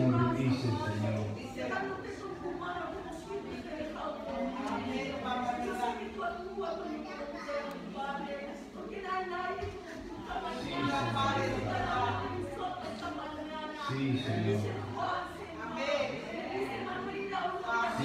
nos bendice, Señor. Sí, Señor. Sí,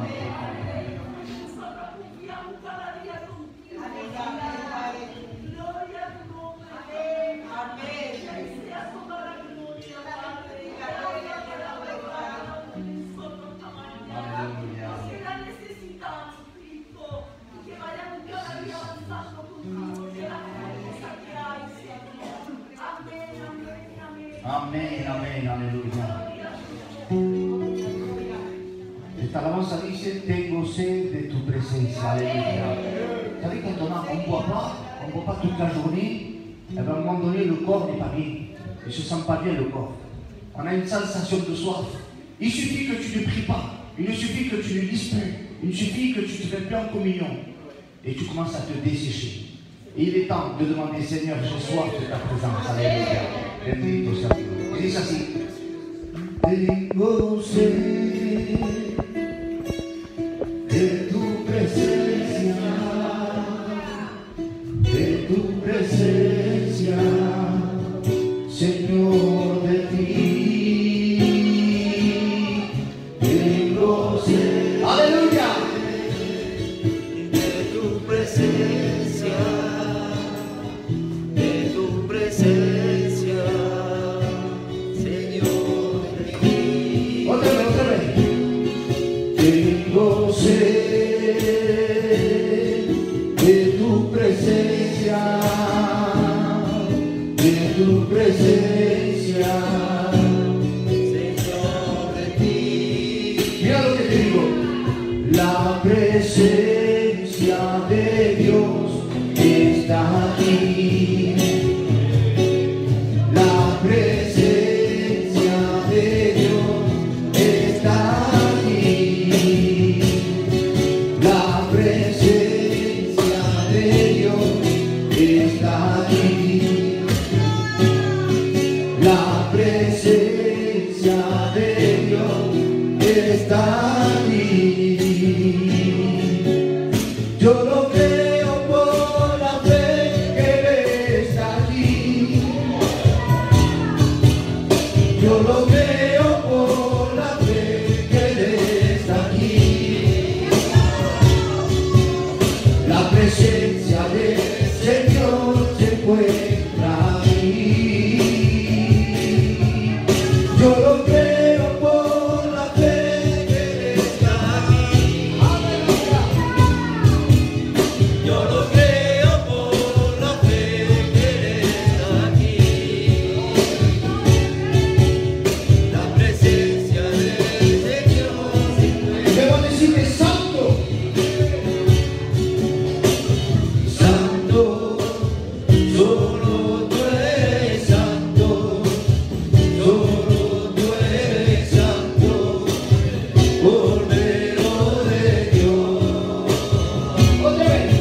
amén, amén, aleluya. Esta alabanza dice, tengo sed de tu presencia, aleluya. Vous savez, quand on ne boit pas toute la journée, et bien, à un moment donné, le corps n'est pas bien. Il ne se sent pas bien, le corps. On a une sensation de soif. Il suffit que tu ne pries pas. Il ne suffit que tu ne lises plus. Il suffit que tu ne te fais plus en communion. Et tu commences à te dessécher. Et il est temps de demander, Seigneur, j'ai soif de ta présence. Alléluia. Bendito sea Dios. Dice así. Tengo sed de tu presencia, Señor, de ti. Tengo sed. Aleluya. De tu presencia, Señor, de ti. Otra vez. Tengo sed de tu presencia, Señor, de ti. Mira lo que te digo. La presencia de Dios está aquí. La presencia de Dios está aquí. La presencia de Dios está aquí. La presencia de Dios está aquí. Yo lo creo por la fe que Él está aquí. Yo lo creo por la fe que Él está aquí. La presencia del Señor se encuentra aquí. Yo lo creo por la fe que Él está aquí. Yo lo creo por la fe que Él está aquí. La presencia del Señor se encuentra. Debo decirle santo. Santo, solo tú eres santo. Solo tú eres santo, Cordero de Dios. Otra vez.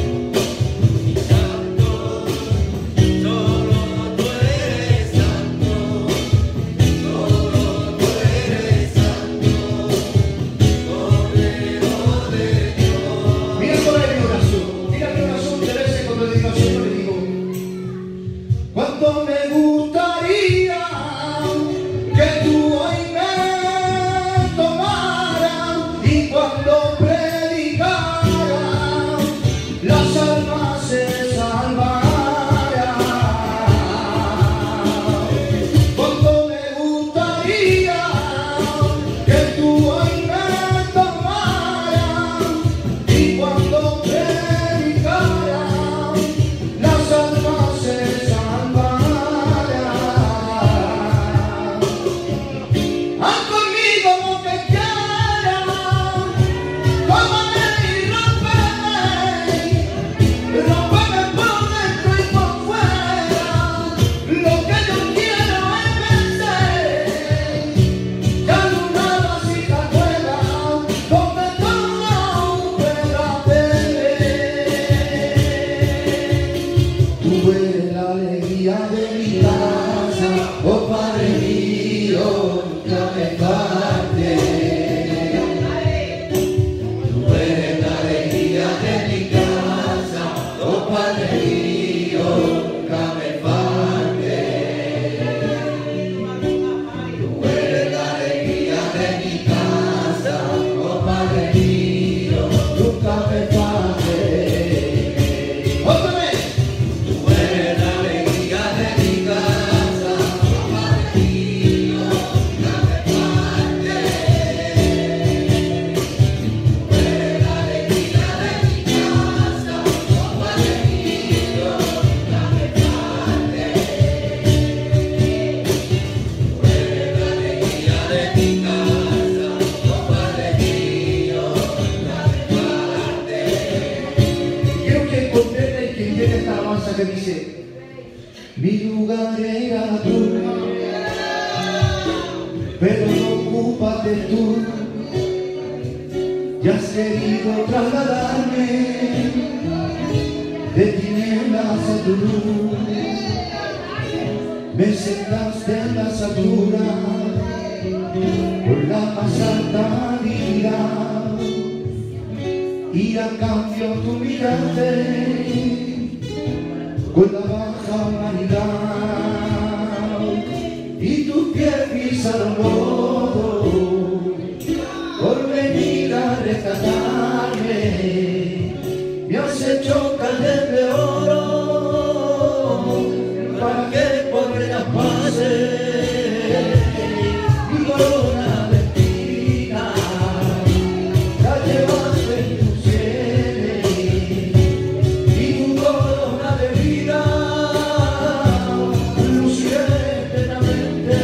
Santo, solo tú eres santo. Solo tú eres santo, Cordero de Dios. Mira por ahí mi oración. Mira mi oración de veces cuando le digo al Señor, le digo, cuánto me gustaría que tú hoy me tomaras y cuando predicara las almas se salvarán. Cuánto me gustaría que tú hoy me tomaras y cuando predicara las almas se salvarán. Haz conmigo lo que quieras, tómame y rómpeme por dentro y por fuera. Lo que yo quiero es vencer, ya una vasija nueva, donde todo pueda beber. Tú eres la alegría de mi casa, oh Padre mío, nunca me fallarás. Mi lugar era tú, pero no ocúpate tú. Ya has querido trasladarme de tinieblas a tu luz. Me sentaste en las alturas por la más alta dignidad, y a cambio tú miraste con la baja humanidad, y tus pies pisaron lodo por venir a rescatarme. Me has hecho calder de oro para que por las pases mi corona de espina la llevaste en tu sede, y tu corona de vida luciré eternamente.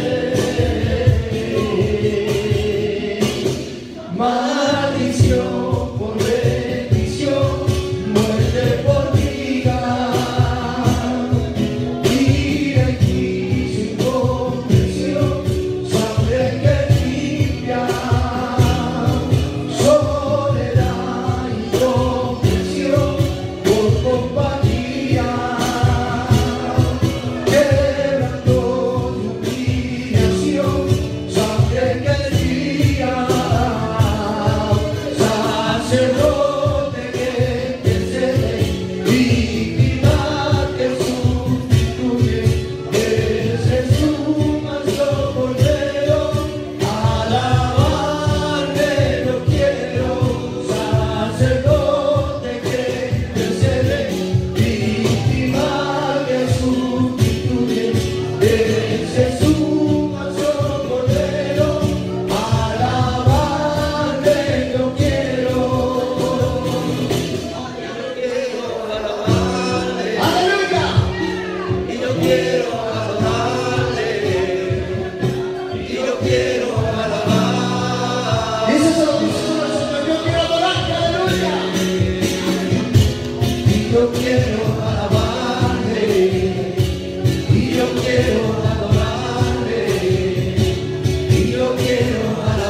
Maldición por bendición, muerte por vida, ira y sin comprensión, sangre que limpia, soledad y comprensión por compañía, quebrantó tu humillación, sangre que limpia. Sacerdote que intercede, víctima que sustituye, es Jesús manso cordero, alabarle yo quiero. Sacerdote que intercede, víctima que sustituye, es Jesús manso cordero, alabarle yo quiero. ¡Aleluya! Y yo quiero alabarle, y yo quiero alabar. Y eso es lo que dice su corazón, yo quiero adorarte, aleluya. Y yo quiero alabarle, y yo quiero adorarle, y yo quiero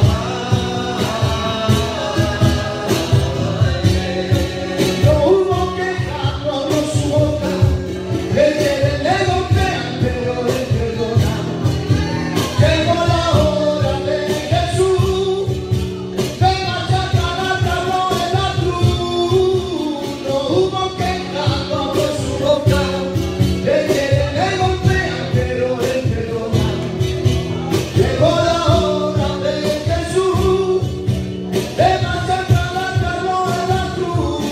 no hubo queja, no abrió su boca, le golpean, pero él perdona. Llegó la hora de Jesús, de machacar al cabrón en la cruz. No hubo queja, no abrió su boca, le golpean, pero él perdona. Llegó la hora de Jesús, de machacar al cabrón en la cruz.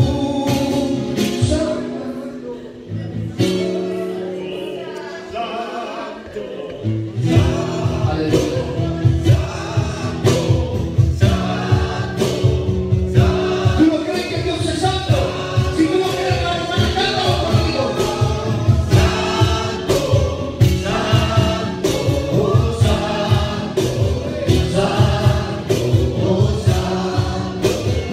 Aleluya. ¿Tú no crees que Dios es santo? Si tú no crees, hermano, cántalo conmigo. Santo, santo, oh santo, santo, oh santo,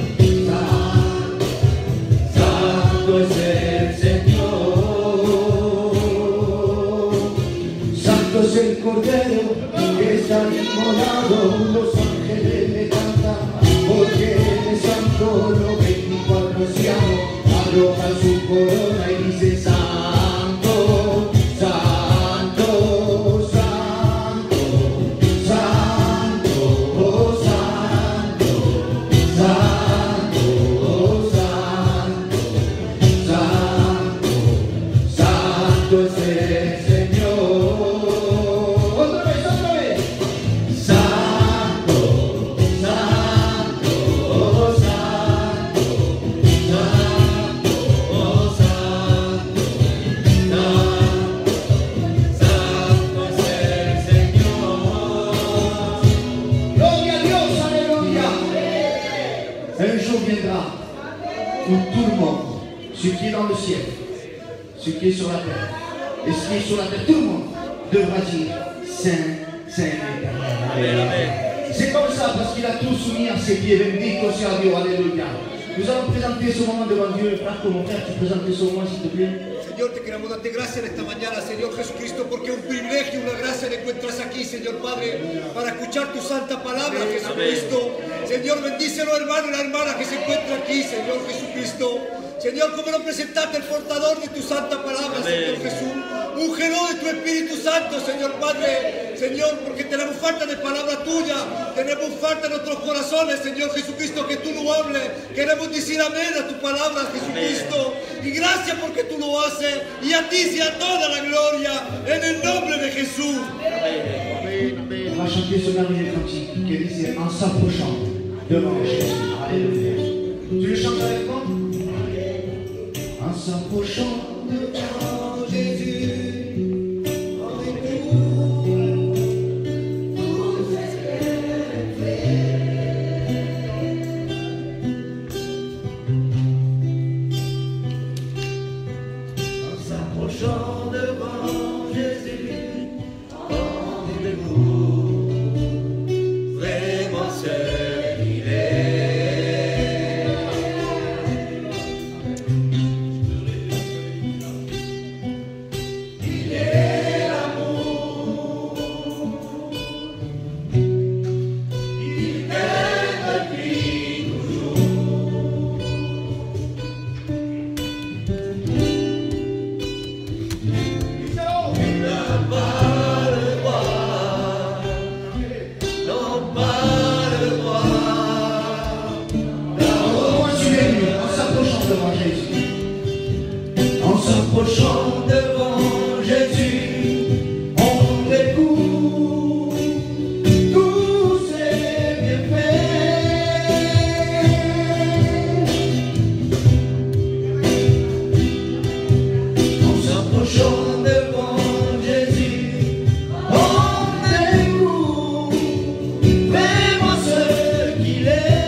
santo, santo es el Señor. Santo es el Cordero que está inmolado, los ángeles le cantan, porque Él es santo, los 24 ancianos arrojan su corona y dice santo, santo, santo, santo, oh santo, santo, oh santo, santo, santo es el Señor. Otra vez, otra vez. Santo, santo, oh santo, santo, oh santo, santo es el Señor. Gloria a Dios, aleluya. Un jour viendra où tout le monde, ce qui est dans le ciel, ce qui est sur la terre, et ce qui est sur la terre, tout le monde devra dire Saint, Saint éternel. C'est comme ça parce qu'il a tout soumis à ses pieds. Bendito sea Dios, alléluia. Nous allons présenter ce moment devant Dieu. Frère, mon frère, tu présentes ce moment, s'il te plaît. Señor, Señor, te queremos darte gracias en esta mañana, Señor Jesucristo, porque es un privilegio, una gracia de encuentras aquí, Señor Padre, para escuchar tu santa palabra, Jesucristo. Señor, bendice a los hermanos y las hermanas que se encuentran aquí, Señor Jesucristo. Señor, como nos presentaste el portador de tu santa palabra, Señor Jesús. Úngelo de tu Espíritu Santo, Señor Padre. Señor, porque tenemos falta de palabra tuya. Tenemos falta en nuestros corazones, Señor Jesucristo, que tú lo hables. Queremos decir amén a tu palabra, Jesucristo. Y gracias porque tú lo haces. Y a ti sea toda la gloria. En el nombre de Jesús. On va chanter ce dernier cantique qui dit en s'approchant devant Jésus. Alléluia. Tu le chantes avec moi? En s'approchant devant Jésus, avec tout en s'approchant devant Jésus, rendez-vous vraiment seul il est. S'approchant devant Jésus, on découvre tous ses bienfaits. En s'approchant devant Jésus, on découvre vraiment ce qu'il est.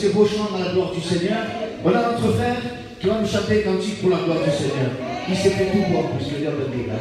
baisser vos chants dans la gloire du Seigneur. On a notre frère qui va nous chanter un cantique pour la gloire du Seigneur. Il s'est fait tout bon, puisque Dieu le dit là.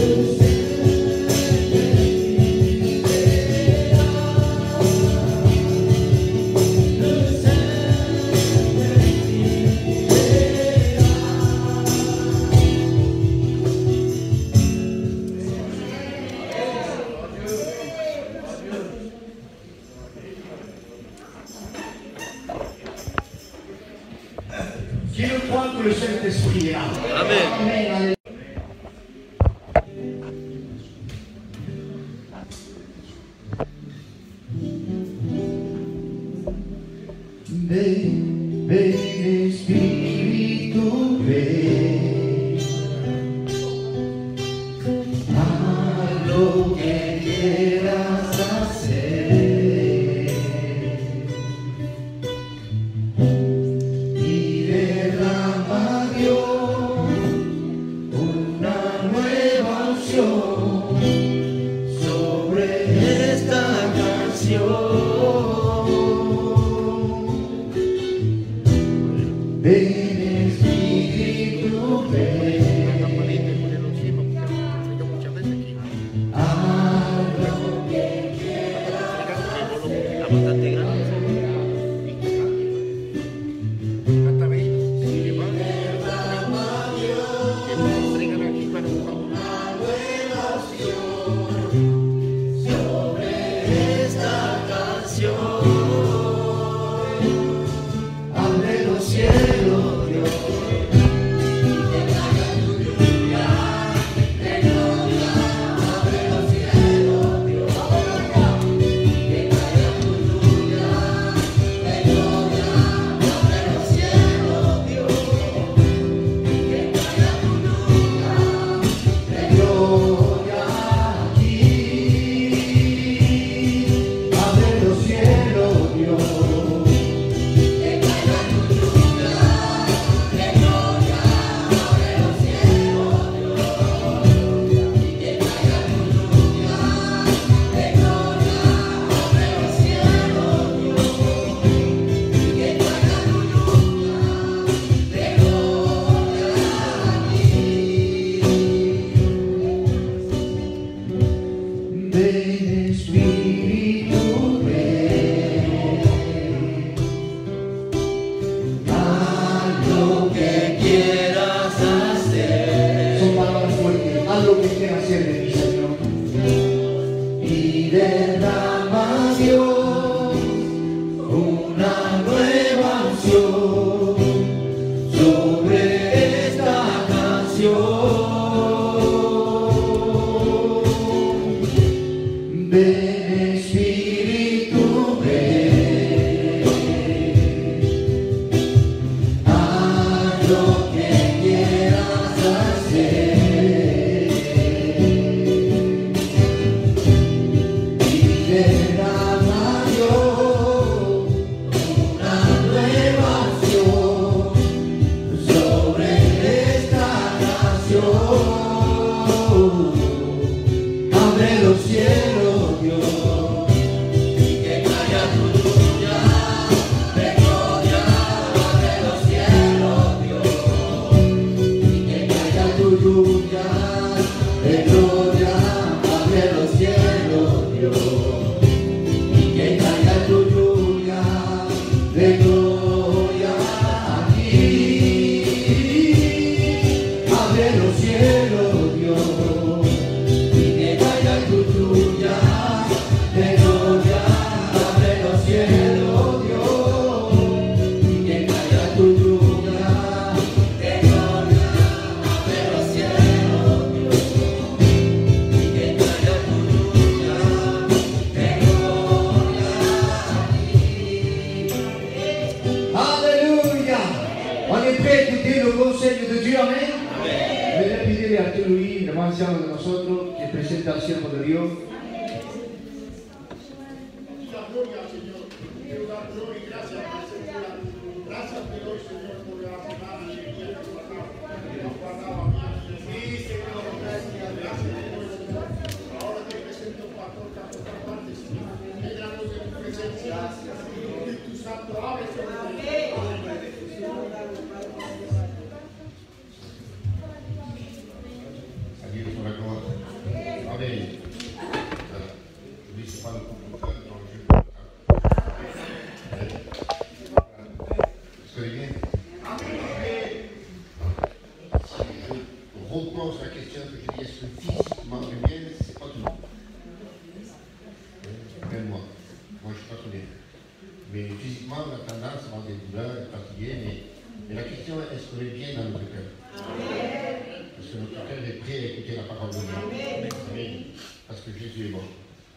Qui le croit que le Saint-Esprit est là? Amen. Ven, ven Espíritu, ven, haz lo que quieras hacer y derrama Dios una nueva unción sobre esta canción. Ven Espíritu, ven, haz lo que quieras hacer. Sobre esta canción. Abre los cielos, Dios, y que caiga tu lluvia de gloria. Abre los cielos, Dios, y que caiga tu lluvia de gloria. Abre los cielos, Dios, y que caiga tu lluvia de gloria aquí. Abre los cielos, Dios. Ven Espíritu, ven, haz lo que quieras hacer. Son palabras fuertes. Haz lo que quieras hacer de mi Señor. Y derrama Dios una nueva unción sobre esta canción. Ven Espíritu, ven, haz lo que quieras hacer y derrama Dios una nueva unción sobre esta canción. Abre los cielos, Dios, y que caiga tu lluvia de gloria. Abre los cielos, Dios, y que caiga tu lluvia de gloria. Abre los cielos, Dios, y que caiga tu lluvia de gloria aquí. Abre los cielos, Dios, y que caiga tu lluvia de gloria. Abre los cielos, Dios, y que caiga tu lluvia de gloria. Abre los cielos, Dios, y que caiga tu lluvia de gloria aquí. Alléluia. On est prêt à écouter le conseil de Dieu, amen. Voy a pedirle a Arturo Luis, el más anciano de nosotros, que presente al siervo de Dios. Gloria al Señor. Quiero dar gloria y gracias por ese día. Gracias te doy, Señor, por la semana y el día que nos guardaba. Sí, Señor, gracias te doy, Señor. Ahora te presento un pastor que a todas partes, Señor. Llénanos de tu presencia. Espíritu Santo, abre sobre nosotros. Aquí es una cosa. instaurer bien dans notre cœur. Parce que notre cœur est prêt à écouter la parole de Dieu. Amen. Parce que Jésus est bon.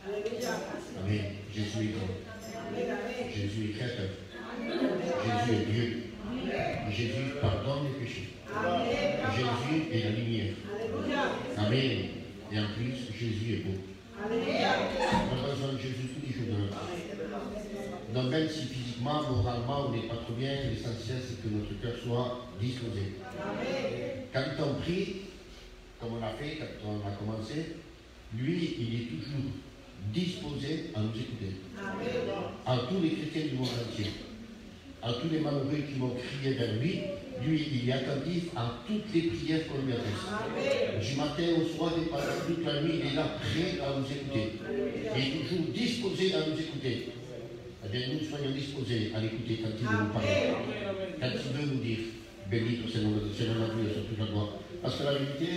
Amen. Jésus est bon. Jésus est créateur. Jésus est Dieu. Jésus pardonne les péchés. Jésus est la lumière. Amen. Et en plus, Jésus est beau. On a besoin de Jésus tous les jours de notre vie. Donc même si physiquement, moralement, on n'est pas trop bien, l'essentiel c'est que notre cœur soit disposé. Quand on prie, comme on a fait, quand on a commencé, lui, il est toujours disposé à nous écouter. À tous les chrétiens du monde entier, à tous les malheureux qui vont crier vers lui, lui, il est attentif à toutes les prières qu'on lui adresse. Du matin au soir et pendant toute la nuit, il est là prêt à nous écouter. Il est toujours disposé à nous écouter. Eh bien, nous soyons disposés à l'écouter quand il veut nous parler. Quand il veut nous dire, béni c'est le nom de Dieu sur toute la gloire. Parce que la vérité,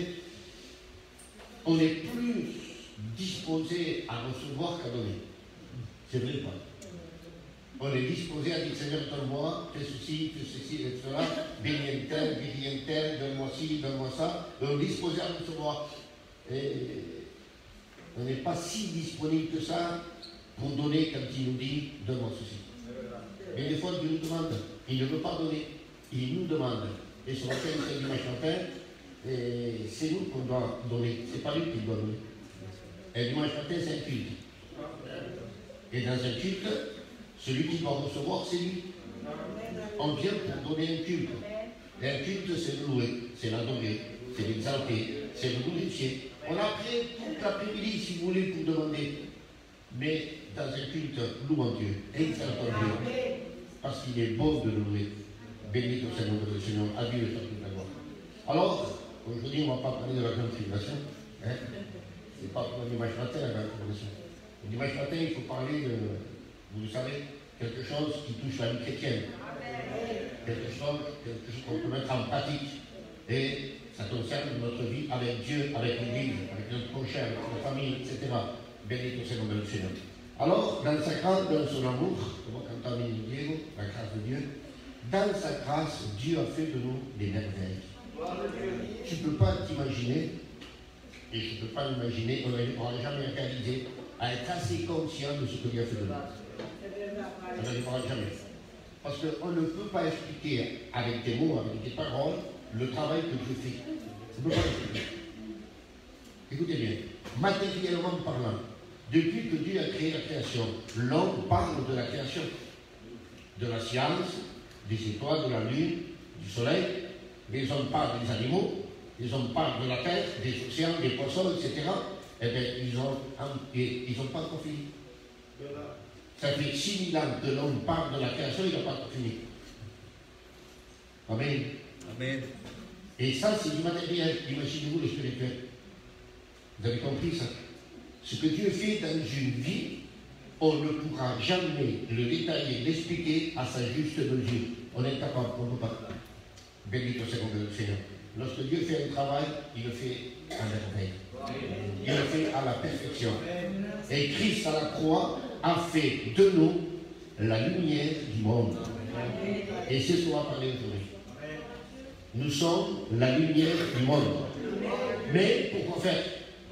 on est plus disposé à recevoir qu'à donner. C'est vrai ou pas? On est disposé à dire, Seigneur, donne-moi, fais ceci, et cela, bénis un tel, donne-moi ci, donne-moi ça. Et on est disposé à recevoir. Et on n'est pas si disponible que ça pour donner quand il nous dit, donne-moi ceci. Mais des fois, Dieu nous demande, il ne veut pas donner, il nous demande. Et ce matin, c'est dimanche matin, c'est nous qu'on doit donner, c'est pas lui qui doit donner. Et dimanche matin, c'est un culte. Et dans un culte, celui qui doit recevoir, c'est lui. On vient pour donner un culte. Et un culte, c'est le louer, c'est l'adorer, c'est l'exalter, c'est le glorifier. On a pris toute l'après-midi, si vous voulez, pour demander. Mais dans un culte, louons Dieu, exaltons Dieu. Parce qu'il est bon de le louer. Béni soit le nom du Seigneur, à Dieu et à toute la gloire. Alors, aujourd'hui, on ne va pas parler de la grande tribulation. Hein? Ce n'est pas pour le dimanche matin, la grande tribulation. Le dimanche matin, il faut parler de, vous le savez, quelque chose qui touche la vie chrétienne. Quelque chose qu'on peut mettre en pratique. Et ça concerne notre vie avec Dieu, avec l'Église, avec notre prochain, avec notre famille, etc. Béni soit le nom du Seigneur. Alors, dans sa grâce, dans son amour, comme on entend Diego, la grâce de Dieu, dans sa grâce, Dieu a fait de nous des merveilles. Tu ne peux pas t'imaginer, et je ne peux pas l'imaginer, on n'aura jamais réalisé à être assez conscient de ce que Dieu a fait de nous. On n'arrivera jamais. Parce qu'on ne peut pas expliquer avec des mots, avec des paroles, le travail que Dieu fait. On ne peut pas l'expliquer. Écoutez bien, matériellement parlant, depuis que Dieu a créé la création, l'homme parle de la création, de la science, des étoiles, de la lune, du soleil. Les hommes parlent des animaux, les hommes parlent de la terre, des océans, des poissons, etc. Eh bien, ils n'ont pas encore fini. Ça fait 6000 ans que l'homme parle de la création, il n'a pas encore fini. Amen. Amen. Et ça, c'est du matériel. Imaginez-vous le spirituel. Vous avez compris ça? Ce que Dieu fait dans une vie, on ne pourra jamais le détailler, l'expliquer à sa juste mesure. On est incapable, on ne peut pas. Béni soit le nom du Seigneur. Lorsque Dieu fait un travail, il le fait à merveille. Il le fait à la perfection. Et Christ à la croix a fait de nous la lumière du monde. Et c'est ce qu'on va parler aujourd'hui. Nous sommes la lumière du monde. Mais pourquoi faire?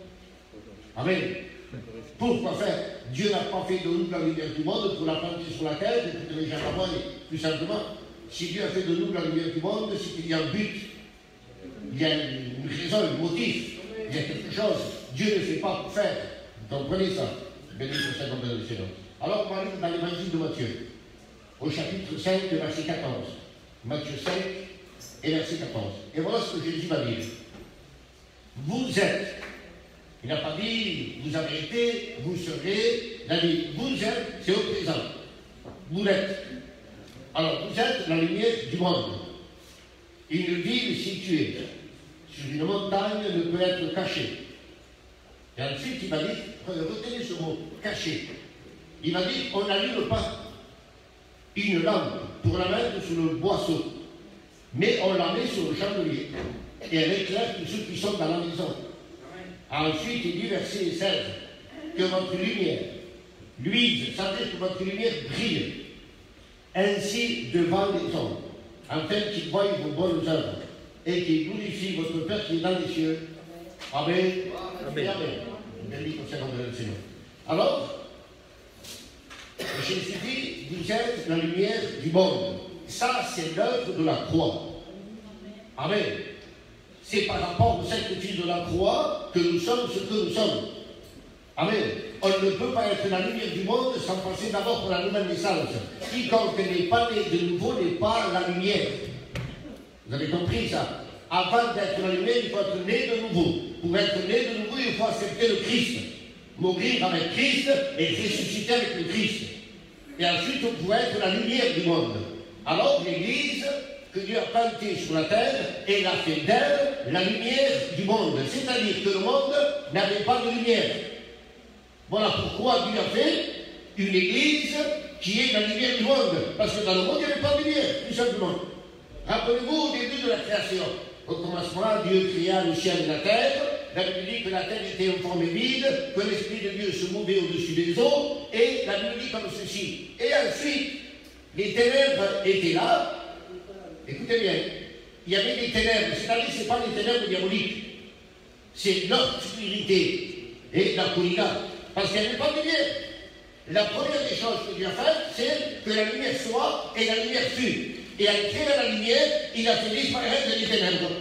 Amen. Pourquoi faire? Dieu n'a pas fait de nous la lumière du monde pour la planter sur la terre et que les gens la voient plus simplement. Si Dieu a fait de nous la lumière du monde, c'est qu'il y a un but. Il y a une raison, un motif. Il y a quelque chose. Dieu ne fait pas pour faire. Vous comprenez ça? Béni soit le nom du Seigneur. Alors, on va aller dans l'évangile de Matthieu, au chapitre 5, verset 14. Matthieu 5 et verset 14. Et voilà ce que Jésus va dire. Vous êtes. Il n'a pas dit, vous avez été, vous serez. Il a dit, vous êtes, c'est au présent. Vous êtes. Alors, vous êtes la lumière du monde. Une ville située sur une montagne ne peut être cachée. Et ensuite, il va dire, retenez ce mot, caché. Il va dire, on n'allume pas une lampe pour la mettre sur le boisseau, mais on la met sur le chandelier. Et elle éclaire tous ceux qui sont dans la maison. Ensuite, il dit, verset 16, que votre lumière luise, c'est-à-dire que votre lumière brille, ainsi devant les hommes, afin qu'il voie vos bonnes œuvres et qu'il glorifie votre Père qui est dans les cieux. Amen. Amen. Amen. Béni soit le nom du Seigneur. Alors, Jésus disait la lumière du monde. Ça, c'est l'œuvre de la croix. Amen. C'est par rapport au sacrifice de la croix que nous sommes ce que nous sommes. Amen. On ne peut pas être la lumière du monde sans passer d'abord pour la nouvelle naissance. Quiconque n'est pas né de nouveau n'est pas la lumière. Vous avez compris ça? Avant d'être la lumière, il faut être né de nouveau. Pour être né de nouveau, il faut accepter le Christ. Mourir avec Christ et ressusciter avec le Christ. Et ensuite, on pourrait être la lumière du monde. Alors, l'Église que Dieu a plantée sur la terre, elle a fait d'elle la lumière du monde. C'est-à-dire que le monde n'avait pas de lumière. Voilà pourquoi Dieu a fait une Église qui est la lumière du monde. Parce que dans le monde, il n'y avait pas de lumière, tout simplement. Rappelez-vous au début de la création. Au commencement, Dieu créa le ciel et la terre. La Bible dit que la terre était en forme vide, que l'Esprit de Dieu se mouvait au-dessus des eaux, et la Bible dit comme ceci. Et ensuite, les ténèbres étaient là. Écoutez bien, il y avait des ténèbres, c'est-à-dire que ce n'est pas les ténèbres diaboliques, c'est l'obscurité et la colina, parce qu'il n'y avait pas de lumière. La première des choses que Dieu a faites, c'est que la lumière soit et la lumière fut. Et en créant la lumière, il a fait disparaître les ténèbres.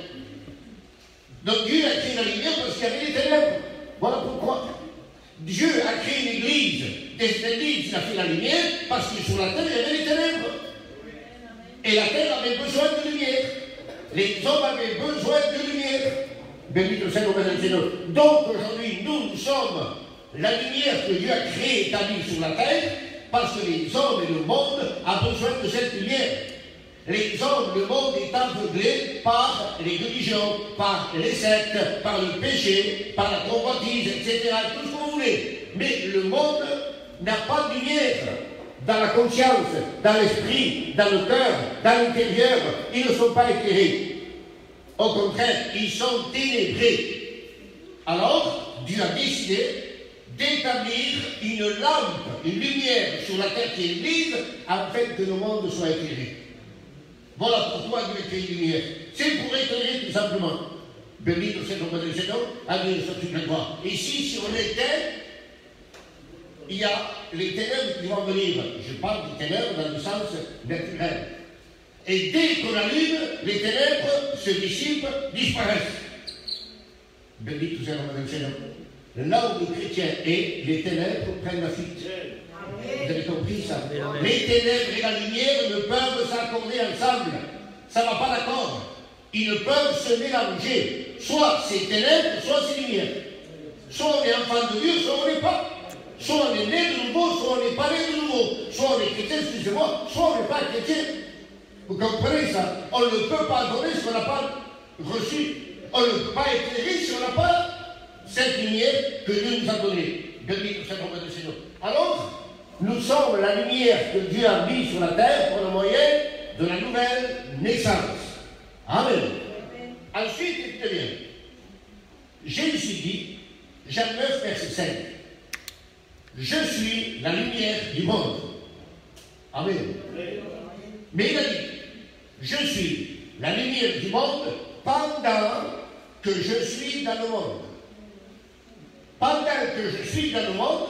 Donc Dieu a créé la lumière parce qu'il y avait les ténèbres. Voilà pourquoi. Dieu a créé une église. Des églises, il a fait la lumière parce que sur la terre, il y avait les ténèbres. Et la terre avait besoin de lumière. Les hommes avaient besoin de lumière. Béni le Seigneur, béni le Seigneur. Donc aujourd'hui, nous sommes la lumière que Dieu a créée et établie sur la terre parce que les hommes et le monde ont besoin de cette lumière. Les hommes, le monde est aveuglé par les religions, par les sectes, par le péché, par la convoitise, etc. Tout ce que vous voulez. Mais le monde n'a pas de lumière dans la conscience, dans l'esprit, dans le cœur, dans l'intérieur. Ils ne sont pas éclairés. Au contraire, ils sont ténébrés. Alors, Dieu a décidé d'établir une lampe, une lumière sur la terre qui est vide, afin que le monde soit éclairé. Voilà pourquoi Dieu a créé une lumière. C'est pour éclairer tout simplement. Béni le Seigneur, béni le Seigneur, à Dieu soit toute la gloire. Ici, si on était, il y a les ténèbres qui vont venir. Je parle des ténèbres dans le sens naturel. Et dès qu'on allume, les ténèbres se dissipent, disparaissent. Béni tout Seigneur, béni le Seigneur. Là où le chrétien est, les ténèbres prennent la fuite. Vous avez compris ça? Les ténèbres et la lumière ne peuvent s'accorder ensemble. Ça ne va pas d'accord. Ils ne peuvent se mélanger. Soit c'est ténèbres, soit c'est lumière. Soit on est enfant de Dieu, soit on n'est pas. Soit on est né de nouveau, soit on n'est pas né de nouveau. Soit on est chrétien, excusez-moi, soit on n'est pas chrétien. Vous comprenez ça? On ne peut pas donner ce qu'on n'a pas reçu. On ne peut pas éclairer si on n'a pas cette lumière que Dieu nous a donnée. Béni le Seigneur. Alors, nous sommes la lumière que Dieu a mise sur la terre pour le moyen de la nouvelle naissance. Amen. Ensuite, écoutez bien. Jésus dit, Jean 9, verset 5. Je suis la lumière du monde. Amen. Mais il a dit, je suis la lumière du monde pendant que je suis dans le monde. Pendant que je suis dans le monde,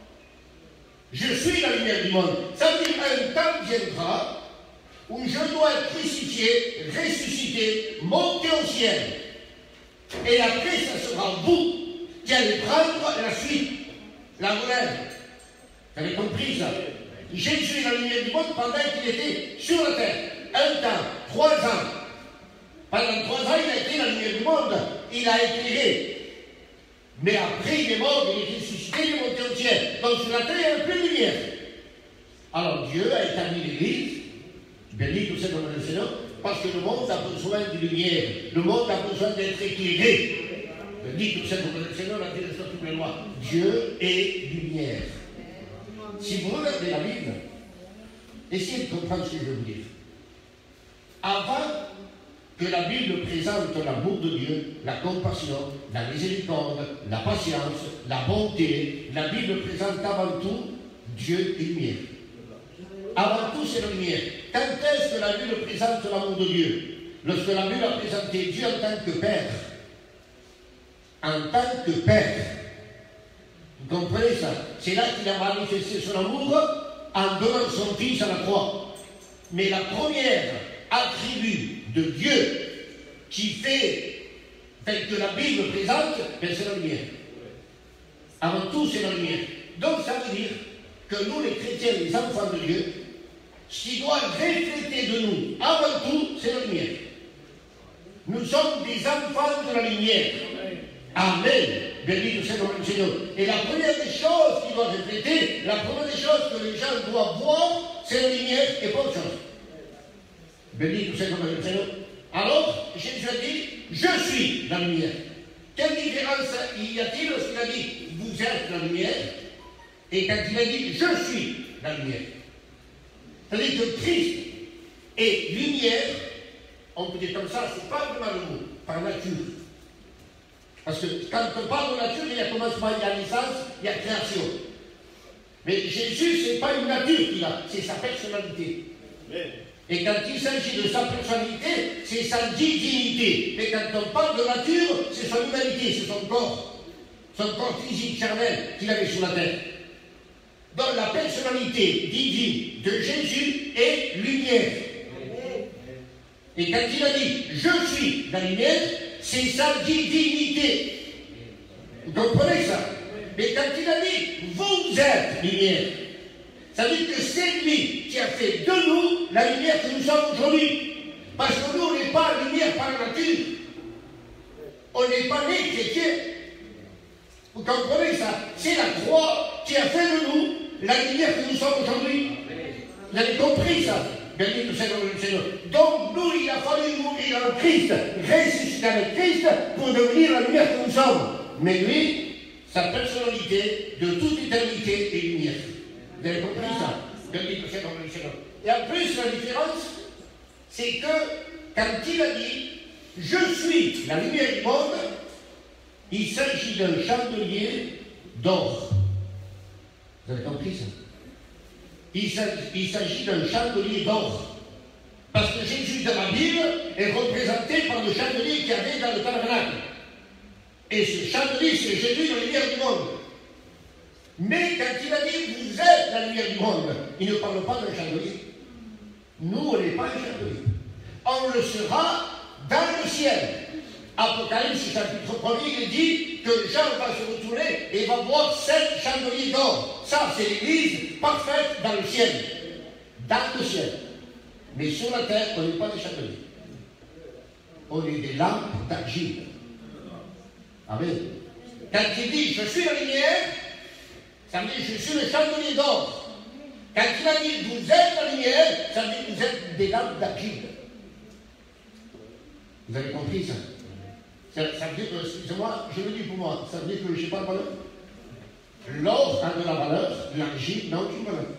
je suis la lumière du monde. Ça veut dire qu'un temps viendra où je dois être crucifié, ressuscité, monter au ciel. Et après, ce sera vous qui allez prendre la suite, la relève. Vous avez compris ça? Jésus est la lumière du monde pendant qu'il était sur la terre. 1 temps, 3 ans. Pendant 3 ans, il a été la lumière du monde. Il a éclairé. Mais après, il est mort, il est ressuscité, il est monté au ciel. Donc sur la terre, il n'y a plus de lumière. Alors Dieu a établi l'Église, béni tout ça comme le Seigneur, parce que le monde a besoin de lumière. Le monde a besoin d'être éclairé. Béni tout ça comme le Seigneur, la direction de toutes les lois. Dieu est lumière. Si vous regardez la Bible, essayez de comprendre ce que je veux vous dire. Avant que la Bible présente l'amour de Dieu, la compassion, la miséricorde, la patience, la bonté, la Bible présente avant tout Dieu et lumière. Avant tout, c'est la lumière. Quand est-ce que la Bible présente l'amour de Dieu? Lorsque la Bible a présenté Dieu en tant que Père. En tant que Père. Vous comprenez ça? C'est là qu'il a manifesté son amour en donnant son Fils à la croix. Mais la première attribut de Dieu qui fait que la Bible présente, c'est la lumière. Avant tout, c'est la lumière. Donc ça veut dire que nous, les chrétiens, les enfants de Dieu, ce qui doit refléter de nous, avant tout, c'est la lumière. Nous sommes des enfants de la lumière. Amen. Béni le Seigneur. Et la première des choses qui doit refléter, la première des choses que les gens doivent voir, c'est la lumière et pas autre chose. Béni le Seigneur. Alors, Jésus a dit, je suis la lumière. Quelle différence y a-t-il lorsqu'il a dit, vous êtes la lumière, et quand il a dit, je suis la lumière? C'est-à-dire que Christ est lumière, on peut dire comme ça, c'est pas vraiment le mot, par nature. Parce que quand on parle de nature, il y a commencement, il y a naissance, il y a création. Mais Jésus, ce n'est pas une nature qu'il a, c'est sa personnalité. Et quand il s'agit de sa personnalité, c'est sa divinité. Mais quand on parle de nature, c'est son humanité, c'est son corps physique, charnel qu'il avait sur la terre. Donc la personnalité divine de Jésus est lumière. Et quand il a dit « je suis la lumière », c'est sa divinité. Vous comprenez ça? Mais quand il a dit « vous êtes lumière », ça veut dire que c'est lui qui a fait de nous la lumière que nous sommes aujourd'hui. Parce que nous, on n'est pas lumière par nature. On n'est pas nés chrétiens. Vous comprenez ça? C'est la croix qui a fait de nous la lumière que nous sommes aujourd'hui. Vous avez compris ça? Béni le Seigneur. Donc nous, il a fallu mourir en Christ, ressusciter avec Christ pour devenir la lumière que nous sommes. Mais lui, sa personnalité de toute éternité est lumière. Vous avez compris ça? Béni le Seigneur. Et en plus, la différence, c'est que quand il a dit « Je suis la lumière du monde », il s'agit d'un chandelier d'or. Vous avez compris ça? Il s'agit d'un chandelier d'or. Parce que Jésus de la Bible est représenté par le chandelier qu'il y avait dans le tabernacle. Et ce chandelier, c'est Jésus, la lumière du monde. Mais quand il a dit « vous êtes la lumière du monde », il ne parle pas d'un chandelier. Nous, on n'est pas un chandelier. On le sera dans le ciel. Apocalypse chapitre 1er, il dit que Jean va se retourner et va voir 7 chandeliers d'or. Ça, c'est l'église parfaite dans le ciel. Dans le ciel. Mais sur la terre, on n'est pas des chandeliers. On est des lampes d'argile. Amen. Quand il dit « je suis la lumière », ça veut dire « je suis le chandelier d'or ». Quand il a dit « vous êtes la lumière », ça veut dire « vous êtes des lampes d'argile ». Vous avez compris ça? Ça veut dire que, excusez-moi, je le dis pour moi, ça veut dire que je n'ai pas de valeur. L'or a de la valeur, l'argile n'a aucune valeur.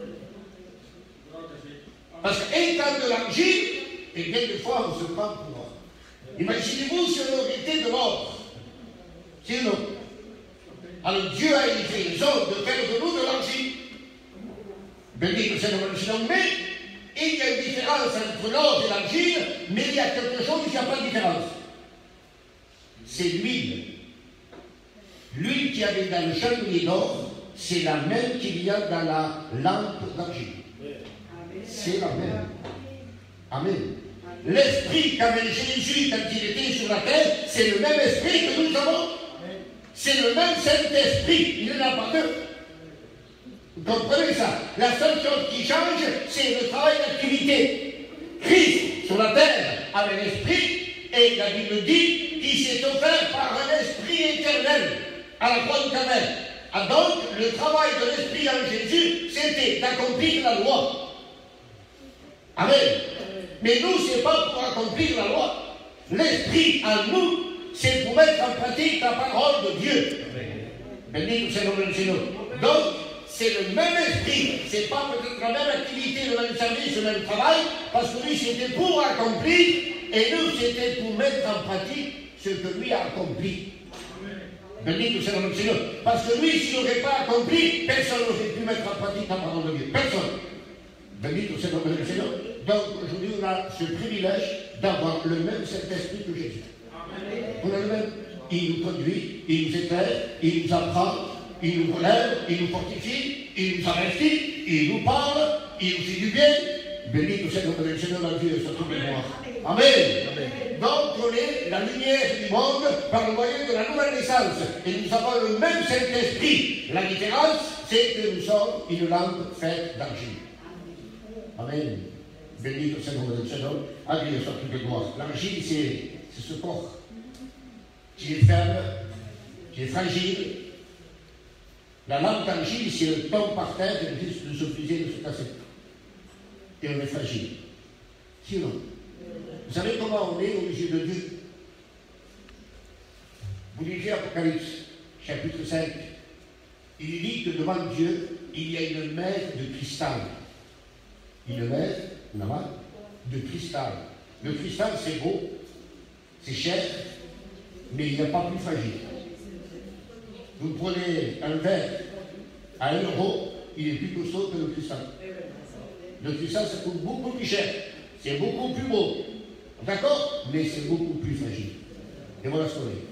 Parce qu'étant de l'argile, et bien des fois on se prend pour moi. Imaginez-vous si on aurait été de l'or. Sinon, alors Dieu a eu raison de faire de nous de l'argile. Béni le Seigneur, mais il y a une différence entre l'or et l'argile, mais il y a quelque chose qui n'a pas de différence. C'est l'huile. L'huile qu'il y avait dans le chandelier d'or, c'est la même qu'il y a dans la lampe d'argile. C'est la même. Amen. L'esprit qu'avait Jésus quand il était sur la terre, c'est le même esprit que nous avons. C'est le même Saint-Esprit. Il n'y en a pas deux. Vous comprenez ça? La seule chose qui change, c'est le travail d'activité. Christ, sur la terre, avait l'esprit, et la Bible dit qu'il s'est offert par un esprit éternel à la croix du Calvaire. Ah, donc, le travail de l'esprit en Jésus, c'était d'accomplir la loi. Amen. Mais nous, ce n'est pas pour accomplir la loi. L'esprit en nous, c'est pour mettre en pratique la parole de Dieu. Béni le Seigneur. Donc, c'est le même esprit. Ce n'est pas peut-être la même activité, le même service, le même travail, parce que lui, c'était pour accomplir, et nous, c'était pour mettre en pratique ce que lui a accompli. Béni le Seigneur. Parce que lui, s'il n'aurait pas accompli, personne n'aurait pu mettre en pratique la parole de Dieu. Personne. Bendito sea el nombre del Seigneur. Donc aujourd'hui, on a ce privilège d'avoir le même Saint-Esprit que Jésus. On a le même. Il nous conduit, il nous éclaire, il nous apprend, il nous relève, il nous fortifie, il nous investit, il nous parle, il nous fait du bien. Bendito sea el nombre del Seigneur, la vie de notre mémoire. Amen. Donc on est la lumière du monde par le moyen de la nouvelle naissance. Et nous avons le même Saint-Esprit. La différence, c'est que nous sommes une lampe faite d'argile. Amen. Bendito sea el nombre del Seigneur. À Dieu soit toute gloire. L'argile, c'est ce corps qui est faible, qui est fragile. La lampe d'argile, si elle tombe par terre, elle risque de se briser, de se casser. Et on est fragile. Sinon, vous savez comment on est aux yeux de Dieu? Vous lisez Apocalypse, chapitre 5. Il dit que devant Dieu, il y a une mer de cristal. Une mer, de cristal. Le cristal, c'est beau, c'est cher, mais il n'y a pas plus fragile. Vous prenez un verre à 1 euro, il est plus costaud que le cristal. Le cristal, ça coûte beaucoup plus cher. C'est beaucoup plus beau. D'accord? Mais c'est beaucoup plus fragile. Et voilà ce qu'on est.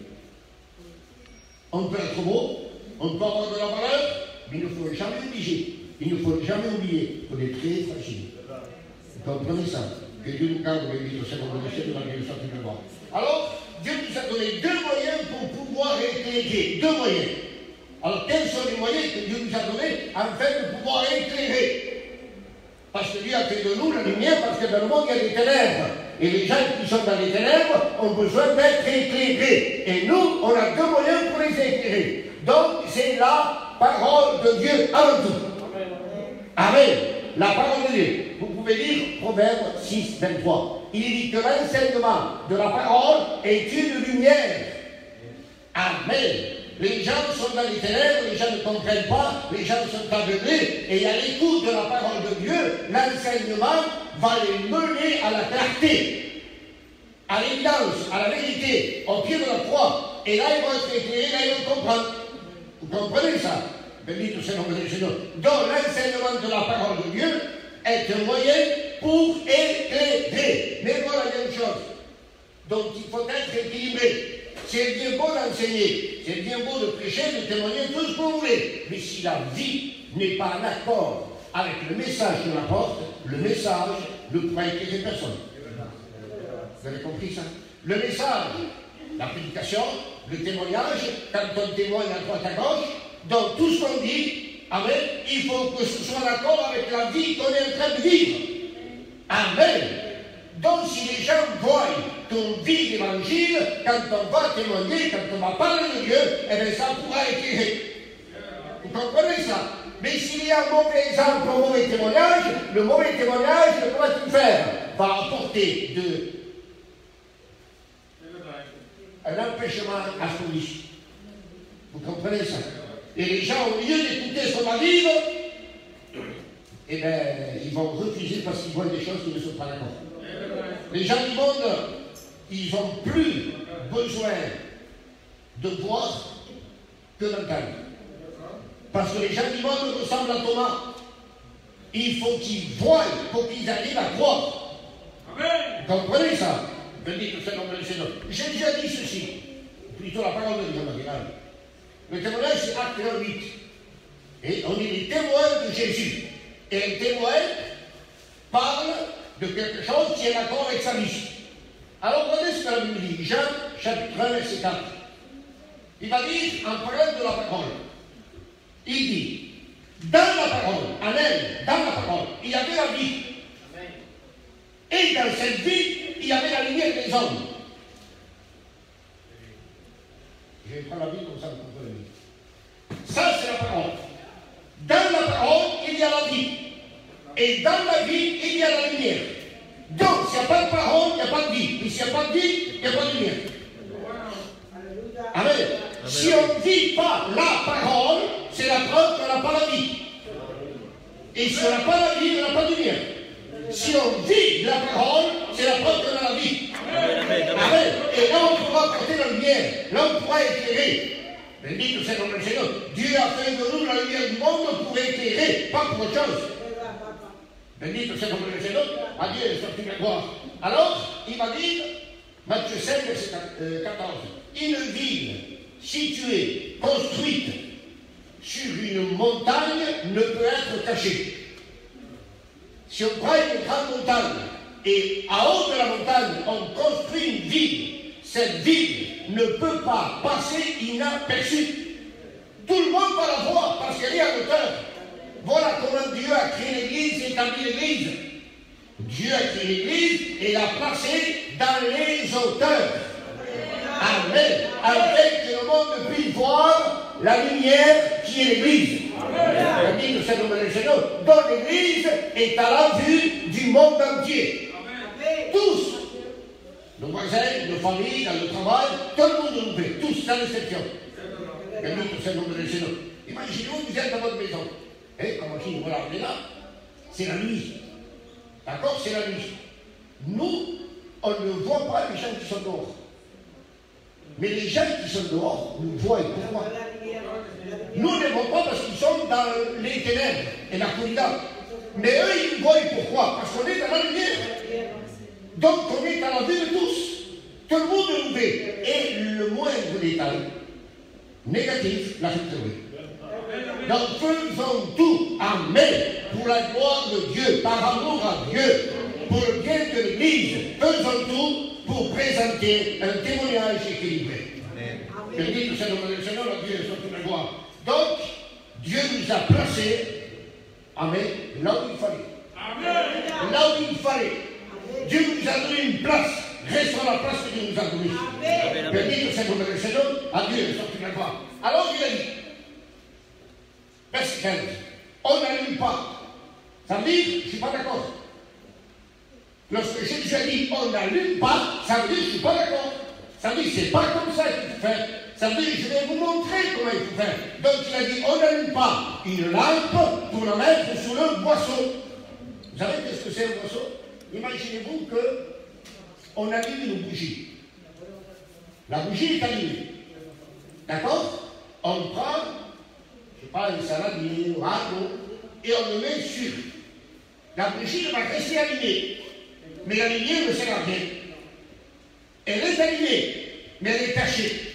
On peut être beau, on peut avoir de la valeur, mais il ne faut jamais obliger. Il ne faut jamais oublier qu'on est très fragile. Vous comprenez ça? Que Dieu nous garde, béni, au Seigneur de l'échelle de la vie de sa mémoire. Alors, Dieu nous a donné 2 moyens pour pouvoir éclairer. 2 moyens. Alors, quels sont les moyens que Dieu nous a donnés afin de pouvoir éclairer? Parce que Dieu a fait de nous la lumière, parce que dans le monde, il y a des ténèbres. Et les gens qui sont dans les ténèbres ont besoin d'être éclairés. Et nous, on a 2 moyens pour les éclairer. Donc, c'est la parole de Dieu avant tout. Amen. La parole de Dieu. Vous pouvez lire Proverbe 6, 23. Il dit que l'enseignement de la parole est une lumière. Amen. Les gens sont dans les ténèbres, les gens ne comprennent pas, les gens sont aveuglés, et à l'écoute de la parole de Dieu, l'enseignement va les mener à la clarté, à l'évidence, à la vérité, au pied de la croix. Et là, ils vont être éclairés, là, ils vont comprendre. Vous comprenez ça? Bendito sea el nombre del Seigneur. Donc, l'enseignement de la parole de Dieu est un moyen pour éclairer. Mais voilà une chose. Donc, il faut être équilibré. C'est bien beau d'enseigner, c'est bien beau de prêcher, de témoigner, tout ce que vous voulez. Mais si la vie n'est pas en accord avec le message qu'on apporte, le message ne pourra éclairer personne. Vous avez compris ça? Le message, la prédication, le témoignage, quand on témoigne à droite à gauche, dans tout ce qu'on dit, amen, il faut que ce soit en accord avec la vie qu'on est en train de vivre. Amen. Donc si les gens voient qu'on vit l'évangile, quand on va témoigner, quand on va parler de Dieu, eh bien ça pourra éclairer. Vous comprenez ça? Mais s'il y a un mauvais exemple, un mauvais témoignage, le mauvais témoignage, que va-t-il faire? Va apporter un empêchement à son vie. Vous comprenez ça? Et les gens, au lieu d'écouter son avis, eh bien, ils vont refuser parce qu'ils voient des choses qui ne sont pas d'accord. Les gens du monde, ils n'ont plus besoin de voir que d'entendre. Parce que les gens du monde ressemblent à Thomas. Il faut qu'ils voient pour qu'ils arrivent à croire. Vous comprenez ça? Bendito sea el nombre del Seigneur. J'ai déjà dit ceci, plutôt la parole de Dieu en général. Le témoignage, c'est acte 8. Et on est les témoins de Jésus. Et un témoin parle de quelque chose qui est d'accord avec sa vie. Alors, regardez ce que la Bible dit. Jean, chapitre 1, verset 4. Il va dire, en parlant de la parole, il dit, dans la parole, en elle, dans la parole, il y avait la vie. Et dans cette vie, il y avait la lumière des hommes. Je vais prendre la Bible comme ça, vous comprenez. Ça, c'est la parole. Dans la parole, il y a la vie. Et dans la vie, il y a la lumière. Donc, s'il n'y a pas de parole, il n'y a pas de vie. Et s'il n'y a pas de vie, il n'y a pas de lumière. Amen. Si on ne vit pas la parole, c'est la preuve qu'on n'a pas la vie. Et si on n'a pas la vie, on n'a pas de lumière. Si on vit la parole, c'est la preuve qu'on a la vie. Amen. Et là, on pourra porter la lumière. Là, on pourra éclairer. Bendito sea el nombre del Seigneur. Dieu a fait de nous la lumière du monde pour éclairer, pas pour autre chose. Bendito sea el nombre del Señor. A Dieu soit toute la gloire. Alors, il va dire, Matthieu 5, verset 14, une ville située, construite sur une montagne ne peut être cachée. Si on prend une grande montagne et à haut de la montagne on construit une ville, cette ville ne peut pas passer inaperçue. Tout le monde va la voir parce qu'elle est à hauteur. Voilà comment Dieu a créé l'Église et établi l'Église. Dieu a créé l'Église et l'a placée dans les hauteurs. Amen. Afin que le monde puisse voir la lumière qui est l'Église. Amen. Donc l'Église est à la vue du monde entier. Amen. Tous. Nos voisins, nos familles, dans le travail, tout le monde nous fait, tous sans exception. Imaginez-vous, vous êtes dans votre maison. Et comme on dit, voilà, on est là. C'est la nuit. D'accord? C'est la nuit. Nous, on ne voit pas les gens qui sont dehors. Mais les gens qui sont dehors nous voient. Pourquoi? Nous ne les voyons pas parce qu'ils sont dans les ténèbres et la corrida. Mais eux, ils nous voient. Pourquoi? Parce qu'on est dans la lumière. Donc, on est à la vue de tous. Tout le monde nous voit. Et le moindre détail négatif, la victoire. Donc, faisons tout, amen, pour la gloire de Dieu, par amour à Dieu, pour le bien de l'Église. Faisons tout pour présenter un témoignage équilibré. Bendito sea el nombre del Señor, a Dieu soit toute la gloire. Donc, Dieu nous a placés, amen, là où il fallait. Amen. Là où il fallait. Dieu nous a donné une place. Restons à la place que Dieu nous a donnée. Bendito sea el nombre del Señor, a Dieu soit toute la gloire. Alors, il a dit, verset 15, on n'allume pas. Ça veut dire, je ne suis pas d'accord. Lorsque Jésus a dit on n'allume pas, ça veut dire je ne suis pas d'accord. Ça veut dire c'est pas comme ça qu'il faut faire. Ça veut dire je vais vous montrer comment il faut faire. Donc il a dit on n'allume pas une lampe pour la mettre sous le boisseau. Vous savez qu'est-ce que c'est un boisseau? Imaginez-vous qu'on allume une bougie. La bougie est allumée. D'accord? On prend, je ne sais pas, une saladier, un radeau, et on le met sur. La bougie va rester allumée. Mais la lumière ne sert à rien. Elle est allumée, mais elle est cachée.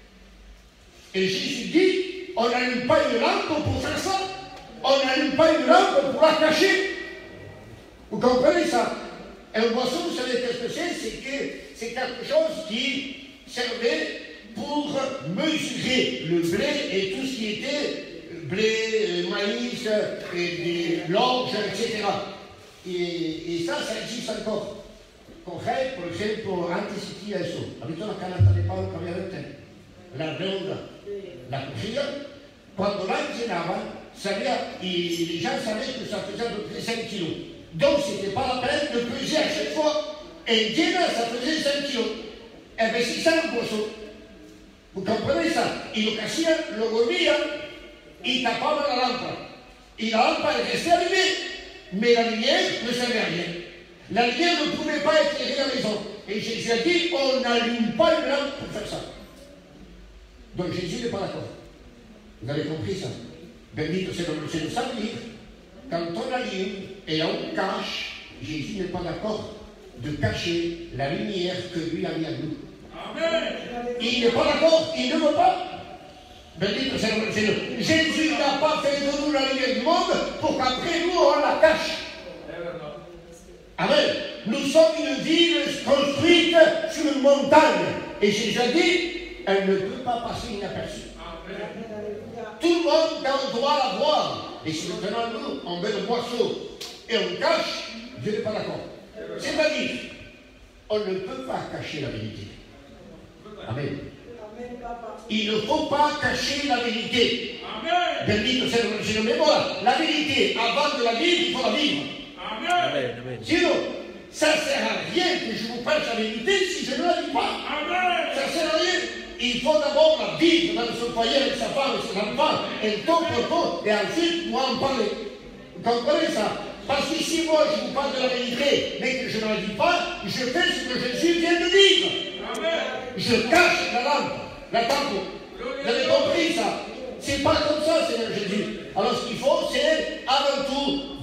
Et Jésus dit, on n'allume pas une lampe pour faire ça. On n'allume pas une lampe pour la cacher. Vous comprenez ça? Un boisseau, vous savez qu'est-ce que c'est quelque chose qui servait pour mesurer le blé et tout ce qui était blé, maïs, et l'orge, etc. Et ça existe encore. Correct, por ejemplo, antes existía eso. ¿Ha visto las canastas de palo que había antes? La redonda, la cogía. Cuando la llenaban, y les gens savaient que ça faisait à peu près 5 kilos. Donc, c'était pas la peine de peser à chaque fois. Et llena, ça faisait 5 kilos. Eh bien, c'est ça le poisson. Vous comprenez ça? Y lo que hacían, lo volvían y tapaban la lámpara. Y la lámpara restait allumée. Mais la lumière ne servait à rien. La lumière ne pouvait pas éclairer la maison. Et Jésus a dit, on n'allume pas une lampe pour faire ça. Donc Jésus n'est pas d'accord. Vous avez compris ça? Bendito sea le Seigneur. Ça veut dire, quand on allume et on cache, Jésus n'est pas d'accord de cacher la lumière que lui a mis à nous. Amen. Il n'est pas d'accord, il ne veut pas. Bendito sea le Seigneur. Jésus n'a pas fait de nous la lumière du monde pour qu'après nous on la cache. Amen. Nous sommes une ville construite sur une montagne. Et Jésus a dit, elle ne peut pas passer inaperçue. Tout le monde doit la voir. Et si maintenant nous, on met le boisseau et on cache, Dieu n'est pas d'accord. C'est-à-dire, on ne peut pas cacher la vérité. Amen. Il ne faut pas cacher la vérité. Amen. Bendito sea le Seigneur. Mais voilà, la vérité, avant de la vivre, il faut la vivre. Amen. Sinon, ça ne sert à rien que je vous prêche la vérité si je ne la vis pas. Amen. Ça ne sert à rien. Il faut d'abord la vivre dans son foyer avec sa femme et ses enfants, et ton propos, et ensuite moi en parler. Vous comprenez ça? Parce que si moi je vous parle de la vérité, mais que je ne la vis pas, je fais ce que Jésus vient de dire. Amen. Je cache la lampe, la table. Vous avez compris ça? C'est pas comme ça, Seigneur Jésus. Alors ce qu'il faut, c'est avant tout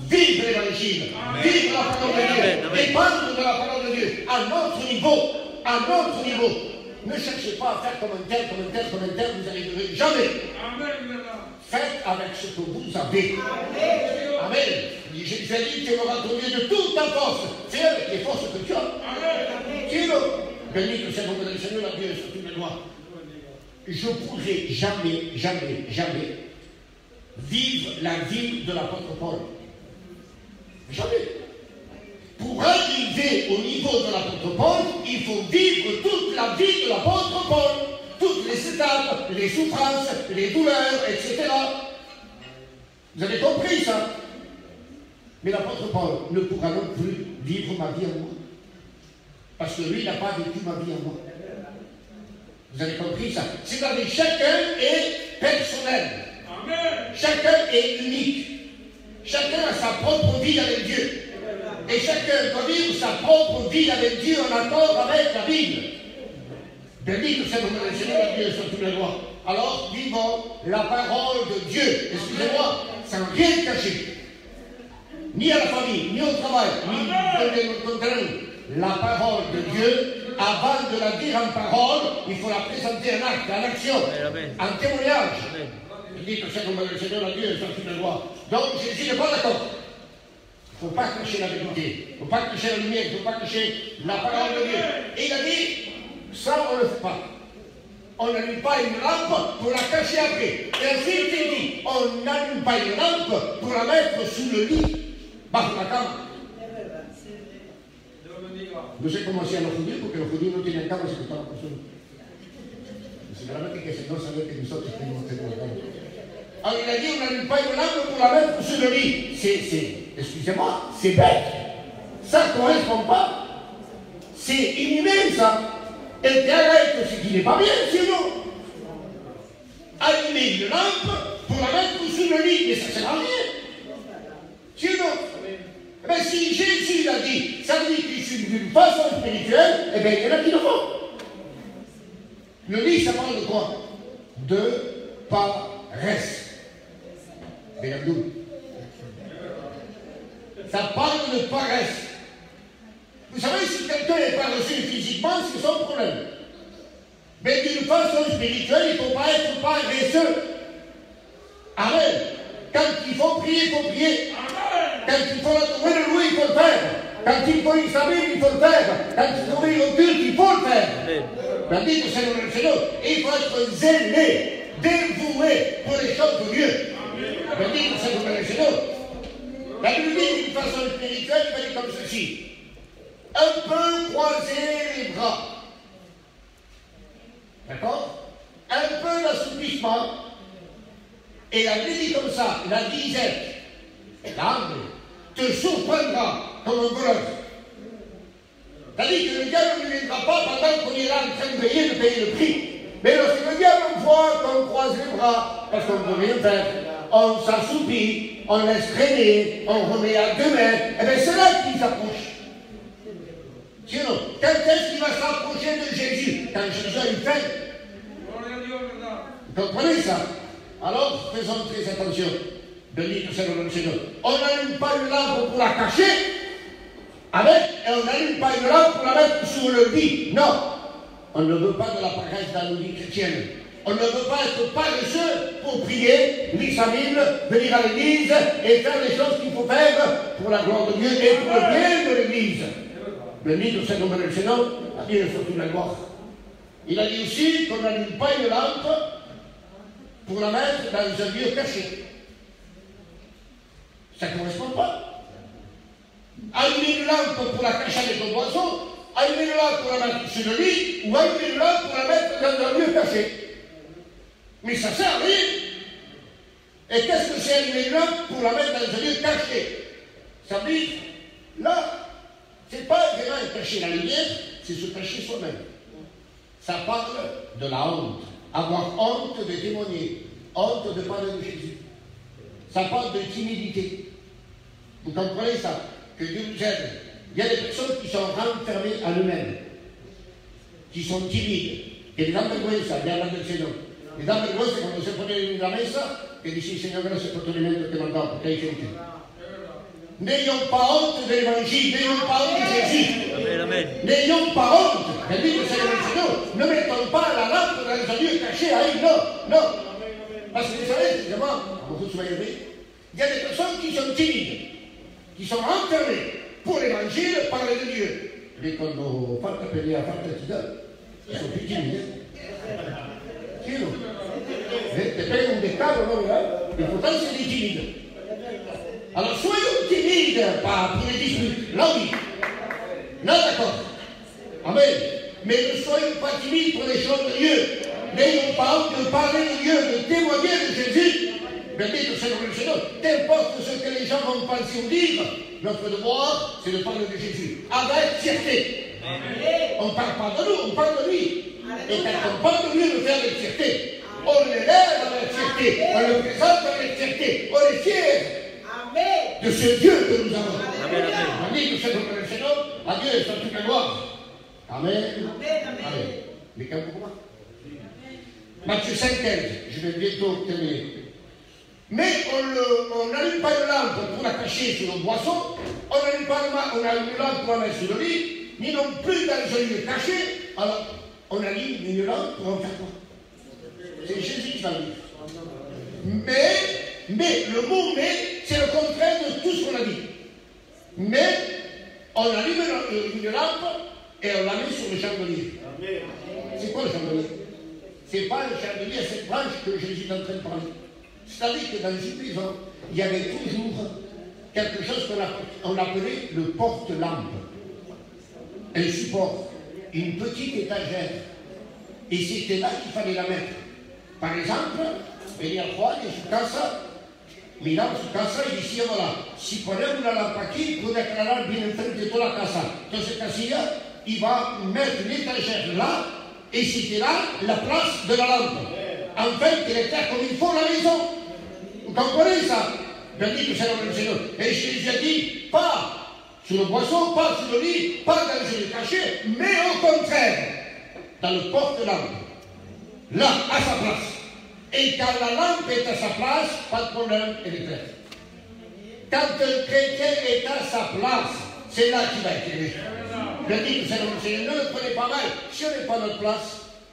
vivre l'évangile, vivre la parole de Dieu, dépendre de la parole de Dieu, à notre niveau, à notre niveau. Ne cherchez pas à faire comme un tel, vous allez devenir jamais. Faites avec ce que vous avez. Amen. Jésus a dit, tu auras donné de toute ta force. Fais avec les forces que tu as. Dis-le. Béni que c'est le nom du Seigneur, la Dieu sur toutes les lois. Je ne pourrai jamais vivre la vie de l'apôtre Paul. Jamais. Pour arriver au niveau de l'apôtre Paul, il faut vivre toute la vie de l'apôtre Paul. Toutes les étapes, les souffrances, les douleurs, etc. Vous avez compris ça? Mais l'apôtre Paul ne pourra non plus vivre ma vie en moi. Parce que lui n'a pas vécu ma vie en moi. Vous avez compris ça? C'est-à-dire chacun est personnel. Amen. Chacun est unique. Chacun a sa propre vie avec Dieu. Et chacun doit vivre sa propre vie avec Dieu en accord avec la Bible. Béni que c'est le nom du Seigneur, la Dieu sur toutes les lois. Alors, vivons la parole de Dieu. Excusez-moi, sans rien cacher. Ni à la famille, ni au travail, ni contre nous. La parole de Dieu, avant de la dire en parole, il faut la présenter en acte, en action, en témoignage. Il dit que c'est comme le Seigneur, la Dieu sur toutes les lois. Donc, Jésus n'est pas d'accord. Il ne faut pas cacher la vérité. Il ne faut pas cacher la lumière. Il ne faut pas cacher la parole de Dieu. Et il a dit, ça, on ne le fait pas. On n'allume pas une lampe pour la cacher après. Et ensuite, il dit, on n'allume pas une lampe pour la mettre sous le lit, bajo la cama. No sé cómo hacían los judíos, porque los judíos no tenían cama, se estaban por suelo. Seguramente que el Señor sabía que nosotros tenemos cama. Alors il a dit, on n'allume pas une lampe pour la mettre sous le lit. Excusez-moi, c'est bête. Ça ne correspond pas. C'est inhumain, ça. Et derrière, ce qui n'est pas bien, sinon. Allumer une lampe pour la mettre sous le lit, mais ça ne sert à rien. Sinon. Mais si Jésus l'a dit, ça veut dire qu'il suit d'une façon spirituelle, eh bien il y en a qui le font. Le lit, ça parle de quoi? De paresse. Ça parle de paresse. Vous savez, si quelqu'un est paresseux physiquement, c'est son problème. Mais d'une façon spirituelle, il ne faut pas être paresseux. Amen. Quand il faut prier, il faut prier. Quand il faut trouver le louer, il faut le faire. Quand il faut examiner, il faut le faire. Quand il faut ouvrir le culte, il faut le faire. Tandis que c'est le Seigneur. Et il faut être zélé, dévoué pour les choses de Dieu. Tandis que c'est le Seigneur. La Bible dit d'une façon spirituelle, il va dire comme ceci. Un peu croiser les bras. D'accord? Un peu d'assouplissement. Et la Bible dit comme ça, la disette, l'âme, te surprendra comme un voleur. C'est-à-dire que le diable ne viendra pas pendant qu'on est là en train de veiller, de payer le prix. Mais lorsque le diable voit qu'on croise les bras, parce qu'on ne peut rien faire, on s'assoupit, on laisse traîner, on remet à deux mains, et bien c'est là qu'il s'approche. Sinon, quand est-ce qu'il va s'approcher de Jésus? Quand Jésus a une faim. Vous comprenez ça? Alors, faisons très attention. Béni que c'est le nom du Seigneur. On n'allume pas une lampe pour la cacher, et on n'allume pas une lampe pour la mettre sur le lit. Non. On ne veut pas de la paresse dans nos vies chrétiennes. On ne veut pas être paresseux pour prier, lire sa Bible, venir à l'église et faire les choses qu'il faut faire pour la gloire de Dieu et pour le bien de l'église. Béni que c'est le nom du Seigneur, à Dieu surtout la gloire. Il a dit aussi qu'on n'allume pas une lampe pour la mettre dans un lieu caché. Ça ne correspond pas. Allumer une lampe pour la cacher avec un oiseau, allumer une lampe pour la mettre sur le lit, ou allumer une lampe pour la mettre dans un lieu caché. Mais ça ne sert à rien. Et qu'est-ce que c'est allumer une lampe pour la mettre dans un lieu caché? Ça veut dire, là, ce n'est pas vraiment cacher la lumière, c'est se cacher soi-même. Ça parle de la honte. Avoir honte de témoigner, honte de parler de Jésus. Ça parle de timidité. Vous comprenez ça? Que Dieu nous aide. Il y a des personnes qui sont renfermées à eux-mêmes, qui sont timides, et les envergüenza, le hablan del Señor. Les envergüenza, cuando se pone en la mesa, que dice, Señor, gracias por tu alimento que me has dado, porque hay gente. N'ayons pas honte de l'évangile, n'ayons pas honte de Jésus. Amen, amen. N'ayons pas honte. La Bible, c'est le Seigneur. Ne mettons pas la lampe dans un lieu caché à elle. Non, non. Parce que vous savez, évidemment, il y a des personnes qui sont timides, qui sont enfermées pour l'évangile, parler de Dieu. Mais quand on parle d'appeler à faire ils sont plus timides. Chiaro? Depende un dettaglio, no? L'importante c'est des timides. Alors soyons timides, pas pour les disputes. Là oui. Là d'accord. Amen. Mais ne soyons pas timides pour les choses de Dieu. N'ayons pas honte de parler de Dieu, de témoigner de Jésus. Bendito soit le Seigneur. Qu'importe ce que les gens vont penser ou dire, notre devoir, c'est de parler de Jésus. Avec fierté. On ne parle pas de nous, on parle de lui. Et quand on parle de lui, on le fait avec fierté. On l'élève avec fierté. On le présente avec fierté. On est fiers de ce Dieu que nous avons. Bendito soit le Seigneur. À Dieu soit toute la gloire. Amen. Amen. Mais quand vous Matthieu 5, 15, je vais bientôt terminer. Mais on n'allume pas une lampe pour la cacher sur le boisson, on n'allume pas une lampe pour la mettre sur le lit, ni non plus dans un lieu caché, alors on allume une lampe pour en faire quoi? C'est Jésus qui va le dire. Mais, le mot mais, c'est le contraire de tout ce qu'on a dit. Mais, on allume une lampe et on la met sur le chandelier. C'est quoi le chandelier? C'est pas le chandelier, c'est cette branche que Jésus est en train de parler. C'est-à-dire que dans une maison, il y avait toujours quelque chose qu'on appelait le porte-lampe. Un support, une petite étagère. Et c'était là qu'il fallait la mettre. Par exemple, venir a Juan en su casa, miraba su casa y decía, voilà, si ponemos una lampa aquí, puede aclarar bien enfrente de toda la casa. Entonces, Casilla iba a mettre une étagère là, et c'était là la place de la lampe. Enfin, qu'il éclaire comme il faut la maison. Vous comprenez ça? Bendito soit le Seigneur. Et Jésus a dit, pas sur le boisson, pas sur le lit, pas dans le lieu caché, mais au contraire, dans le porte-lampe. Là, à sa place. Et quand la lampe est à sa place, pas de problème, elle est claire. Quand un chrétien est à sa place, c'est là qu'il va éclairer. Bendito soit le Seigneur. Ne le prenez pas mal. Si on n'est pas à notre place,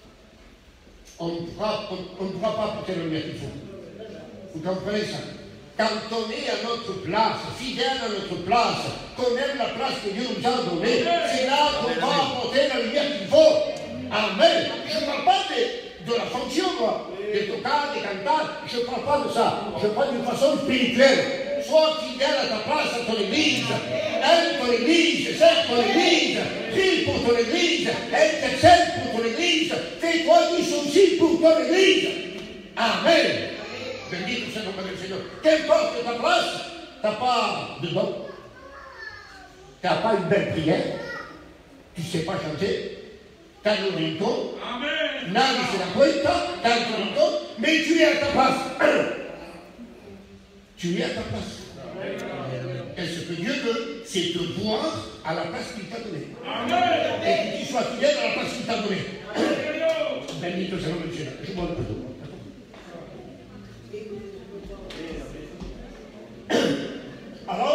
on ne pourra pas porter le lumière qu'il faut. Vous comprenez ça? Quand on est à notre place, fidèle à notre place, qu'on aime la place que Dieu nous a donnée, c'est là qu'on va apporter la lumière qu'il faut. Amen. Je ne parle pas de la fonction, moi, des tocards, des cantants, je ne parle pas de ça. Je parle d'une façon spirituelle. Sois fidèle à ta place, à ton église. Aime ton église, sers ton église, prie pour ton église, intercède pour ton église, fais-toi du souci pour ton église. Amen. Bendito soit le nom du Seigneur. Qu'importe ta place, tu n'as pas de don, tu n'as pas une belle prière, tu ne sais pas chanter, tu as le rincon, nadie se la cuenta, tu as le rincon, mais tu es à ta place. Tu es à ta place. Et ce que Dieu veut, c'est te voir à la place qu'il t'a donnée. Et que tu sois fidèle à la place qu'il t'a donnée. Bendito soit le nom du Seigneur. Je bois un peu d'eau. Alors,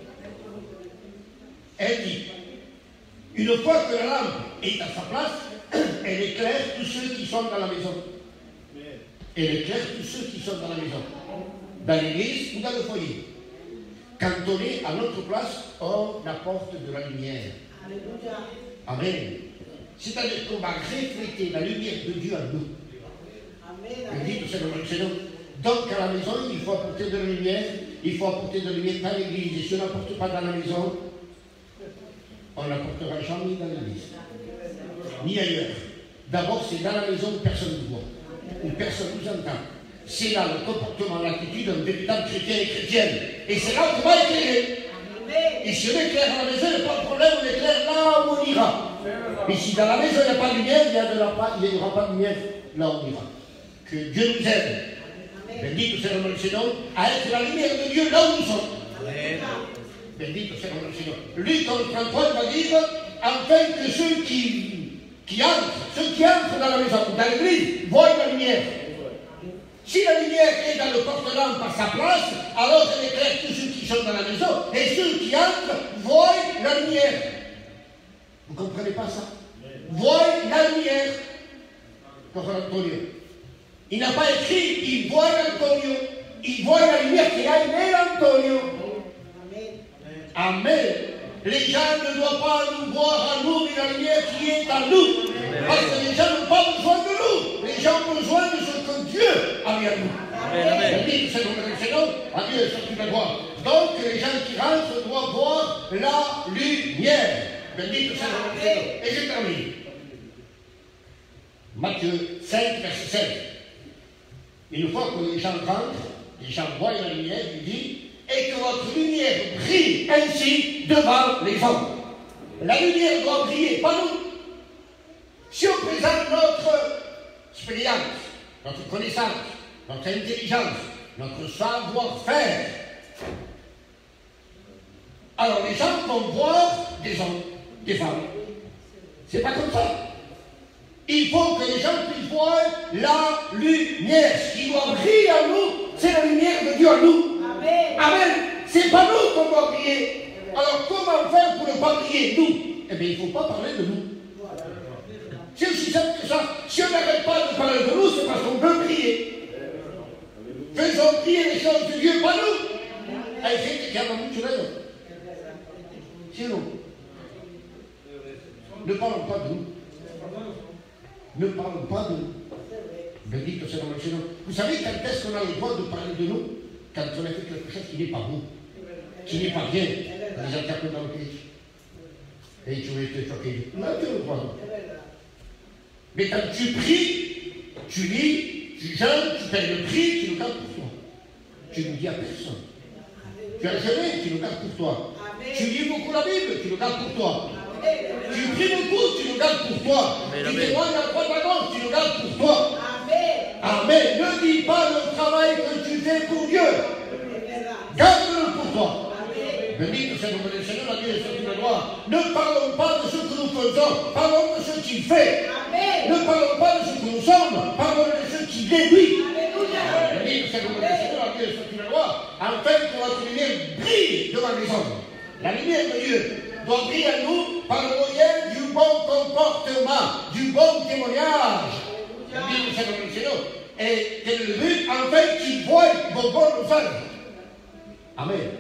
elle dit, une fois que la lampe est à sa place, elle éclaire tous ceux qui sont dans la maison. Elle éclaire tous ceux qui sont dans la maison. Dans l'église ou dans le foyer. Quand on est à notre place, on apporte de la lumière. Amen. C'est-à-dire qu'on va refléter la lumière de Dieu à nous. Bendito soit le nom du Seigneur. Donc à la maison, il faut apporter de la lumière. Il faut apporter de la lumière dans l'église. Et si on n'apporte pas dans la maison, on n'apportera jamais dans l'église. Ni ailleurs. D'abord, c'est dans la maison où personne ne voit. Où personne ne nous entend. C'est là le comportement, l'attitude d'un véritable chrétien et chrétienne. Et c'est là qu'on va éclairer. Et si on éclaire à la maison, il n'y a pas de problème, on éclaire là où on ira. Et si dans la maison, il n'y a pas de lumière, il n'y aura pas de lumière là où on ira. Que Dieu nous aide. Bendito soit le nom du Seigneur, à être la lumière de Dieu là où nous sommes. Bendito soit le nom du Seigneur. Luc 33 va dire, afin que ceux qui entrent dans la maison, dans l'église, voient la lumière. Si la lumière est dans le porte-lampe à sa place, alors elle éclaire tous ceux qui sont dans la maison, et ceux qui entrent voient la lumière. Vous ne comprenez pas ça? Voient la lumière. Antonio. Il n'a pas écrit, il voit Antonio. Il voit la lumière qui a aimé Antonio. Amen. Les gens ne doivent pas nous voir à nous, mais la lumière qui est en nous. Parce que les gens n'ont pas besoin de nous. Les gens ont besoin de ce que Dieu a mis à nous. Amen. C'est le Seigneur, à Dieu est sorti de la gloire. Donc les gens qui rentrent doivent voir la lumière. Bendito soit le Seigneur. Et je termine. Matthieu 5, verset 16. Une fois que les gens rentrent, les gens voient la lumière, il dit, et que votre lumière brille ainsi devant les hommes. La lumière doit briller, pas nous. Si on présente notre expérience, notre connaissance, notre intelligence, notre savoir-faire, alors les gens vont voir des hommes, des femmes. C'est pas comme ça. Il faut que les gens puissent voir la lumière. Ce qui doit briller en nous, c'est la lumière de Dieu en nous. Amen. Amen. C'est pas nous qu'on doit briller. Alors comment faire pour ne pas briller, nous? Eh bien, il ne faut pas parler de nous. C'est aussi simple que ça. Si on n'arrête pas de parler de nous, c'est parce qu'on veut briller. Faisons briller les choses de Dieu, pas nous. Hay gente que habla mucho de ellos. Sinon, ne parlons pas de nous. Ne parlons pas de nous. Bendito soit le Seigneur. Vous savez quand est-ce qu'on a le droit de parler de nous? Quand on a fait quelque chose qui n'est pas bon, qui n'est pas bien. Les attaques dans le pays. Et tu veux te choquer. Là, tu le droit. Mais quand tu pries, tu lis, tu jeûnes, tu payes le prix, tu le gardes pour toi. Tu ne dis à personne. Tu as jeûné, tu le gardes pour toi. Tu lis beaucoup la Bible, tu le gardes pour toi. Tu pries beaucoup, tu le gardes pour toi. Tu témoignes à droite à gauche, tu le gardes pour toi. Amen. Ne dis pas le travail que tu fais pour Dieu. Garde-le pour toi. Bendito soit le Seigneur, la Dieu est sorti de la gloire. Ne parlons pas de ce que nous faisons, parlons de ce qu'il fait. Amen. Ne parlons pas de ce que nous sommes, parlons de ce qu'il est lui. Bendito soit le Seigneur, la Dieu est sorti de la gloire. Afin que notre lumière brille devant les hommes. La lumière de Dieu doit briller à nous par le moyen du bon comportement, du bon témoignage. Bendito soit le Seigneur. Et quel est le but? Afin qu'ils voient vos bonnes œuvres. Amen.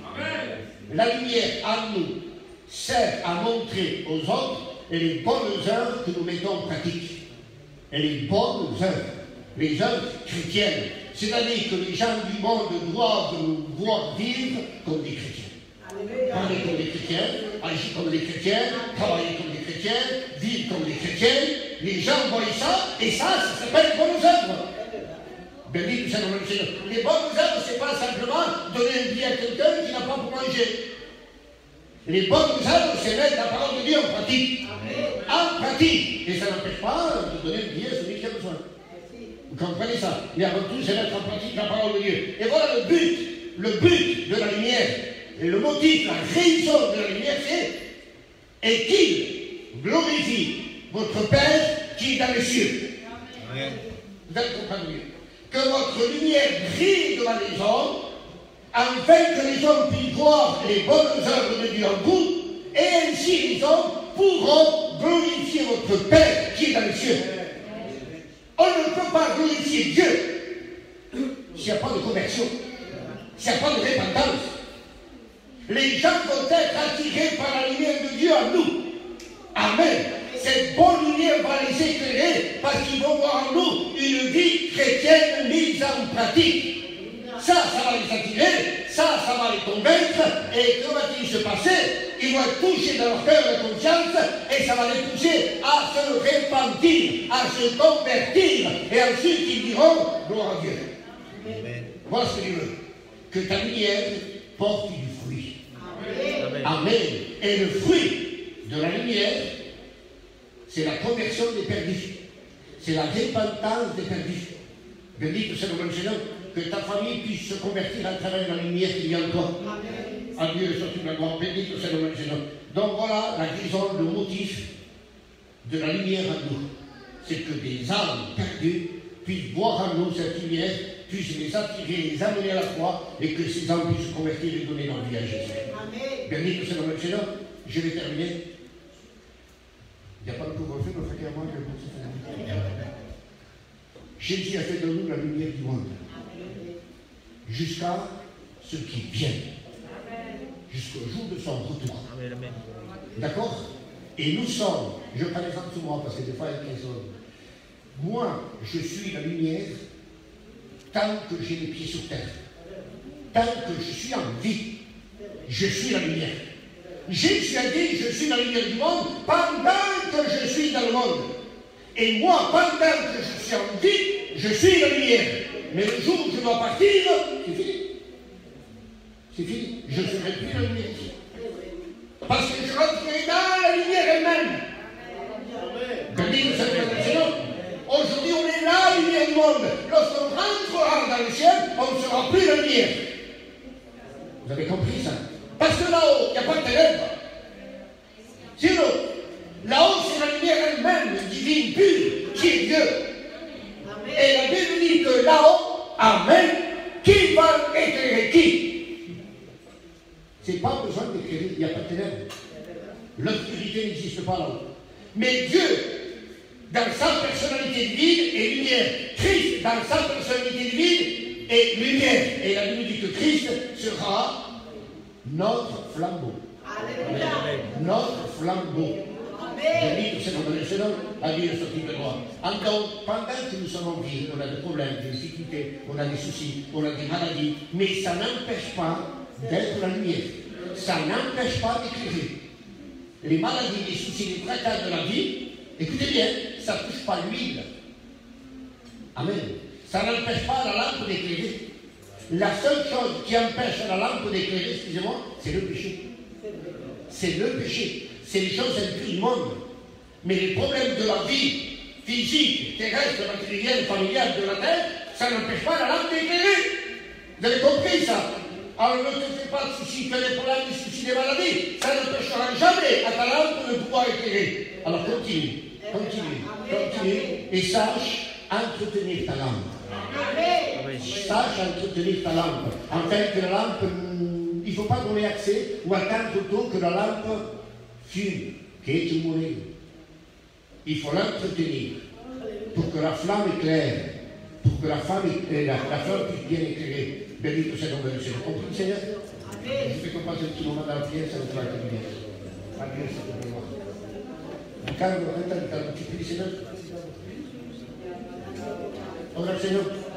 La lumière en nous sert à montrer aux autres les bonnes œuvres que nous mettons en pratique. Et les bonnes œuvres, les œuvres chrétiennes. C'est-à-dire que les gens du monde doivent nous voir vivre comme des chrétiens. Parler comme des chrétiens, agir comme des chrétiens, travailler comme des chrétiens, vivre comme des chrétiens. Les gens voient ça, et ça s'appelle bonnes œuvres. Bendito soit le Seigneur. Les bonnes œuvres, ce n'est pas simplement donner un billet à quelqu'un qui n'a pas pour manger. Les bonnes œuvres, c'est mettre la parole de Dieu en pratique. En pratique. Et ça n'empêche pas de donner un billet à celui qui a besoin. Vous comprenez ça? Mais avant tout, c'est mettre en pratique la parole de Dieu. Et voilà le but de la lumière. Et le motif, la raison de la lumière, c'est et qu'il glorifie votre Père qui est dans les cieux. Amen. Vous allez comprendre mieux. Que votre lumière brille devant les hommes, afin que les hommes puissent voir les bonnes œuvres de Dieu en vous, et ainsi les hommes pourront glorifier votre Père qui est dans les cieux. On ne peut pas glorifier Dieu s'il n'y a pas de conversion, s'il n'y a pas de repentance. Les gens vont être attirés par la lumière de Dieu en nous. Amen. Cette bonne lumière va les éclairer parce qu'ils vont voir en nous une vie chrétienne mise en pratique. Ça va les attirer, ça va les convaincre. Et que va-t-il se passer? Ils vont être touchés dans leur cœur de conscience et ça va les pousser à se repentir, à se convertir. Et ensuite ils diront gloire à Dieu. Amen. Voilà ce que Dieu veut. Que ta lumière porte du fruit. Amen. Amen. Et le fruit de la lumière, c'est la conversion des perdus. C'est la repentance des perdus. Bendito soit le Seigneur, que ta famille puisse se convertir à travers la lumière qui vient de toi. À Dieu est sorti de la gloire. Bendito soit le Seigneur. Donc voilà la raison, le motif de la lumière en nous. C'est que des âmes perdues puisse voir en nous cette lumière, puisse les attirer, les amener à la croix, et que ces hommes puissent se convertir et donner leur vie à Jésus. Béni que c'est le nom du Seigneur. Je vais terminer. Il n'y a pas de couvre-feu, mais frère, moi, je vais vous Jésus a fait de nous la lumière du monde. Jusqu'à ce qui vienne. Jusqu'au jour de son retour. D'accord? Et nous sommes, je prends l'exemple sur moi parce que des fois il y a des choses. Moi, je suis la lumière tant que j'ai les pieds sur terre. Tant que je suis en vie, je suis la lumière. Jésus a dit, je suis la lumière du monde pendant que je suis dans le monde. Et moi, pendant que je suis en vie, je suis la lumière. Mais le jour où je dois partir, c'est fini. C'est fini. Je ne serai plus la lumière ici. Parce que je rentrerai dans la lumière elle-même. Aujourd'hui, on est la lumière du monde. Lorsqu'on rentrera dans le ciel, on ne sera plus la lumière. Vous avez compris ça? Parce que là-haut, il n'y a pas de ténèbres. Sinon, là-haut, c'est la lumière elle-même, divine, pure, qui est Dieu. Et la Bible dit que là-haut, Amen, qui va éclairer qui? C'est pas besoin d'éclairer, il n'y a pas de ténèbres. L'obscurité n'existe pas là-haut. Mais Dieu, dans sa personnalité divine, est lumière. Christ, dans sa personnalité divine, est lumière. Et la Bible dit que Christ sera notre flambeau. Alléluia. Notre flambeau. Béni que c'est notre Seigneur, à dire ce type de droit. Encore, pendant que nous sommes en vie, on a des problèmes, des difficultés, on a des soucis, on a des maladies, mais ça n'empêche pas d'être la lumière. Ça n'empêche pas d'éclairer. Les maladies, les soucis, les tracas de la vie, écoutez bien, ça ne touche pas l'huile. Amen. Ça n'empêche pas la lampe d'éclairer. La seule chose qui empêche la lampe d'éclairer, excusez-moi, c'est le péché. C'est le péché. C'est les choses impies du monde. Mais les problèmes de la vie physique, terrestre, matérielle, familiale de la terre, ça n'empêche pas la lampe d'éclairer. Vous avez compris ça? Alors ne te fais pas de soucis, fais des problèmes, des soucis, des maladies. Ça n'empêchera jamais à ta lampe de pouvoir éclairer. Alors continue, continue, continue et sache entretenir ta lampe. Sache entretenir ta lampe. Afin que la lampe, il ne faut pas donner accès ou attendre autour que la lampe fume, qu'elle est mourir. Il faut l'entretenir pour que la flamme éclaire, pour que la flamme puisse bien éclairer. Béni que c'est le nom de Dieu. Compris, Seigneur? Je fais qu'on passe un petit moment dans la prière, ça nous fera être bien. La prière, c'est pour moi. Calme, tu pries, Seigneur. On a le Seigneur.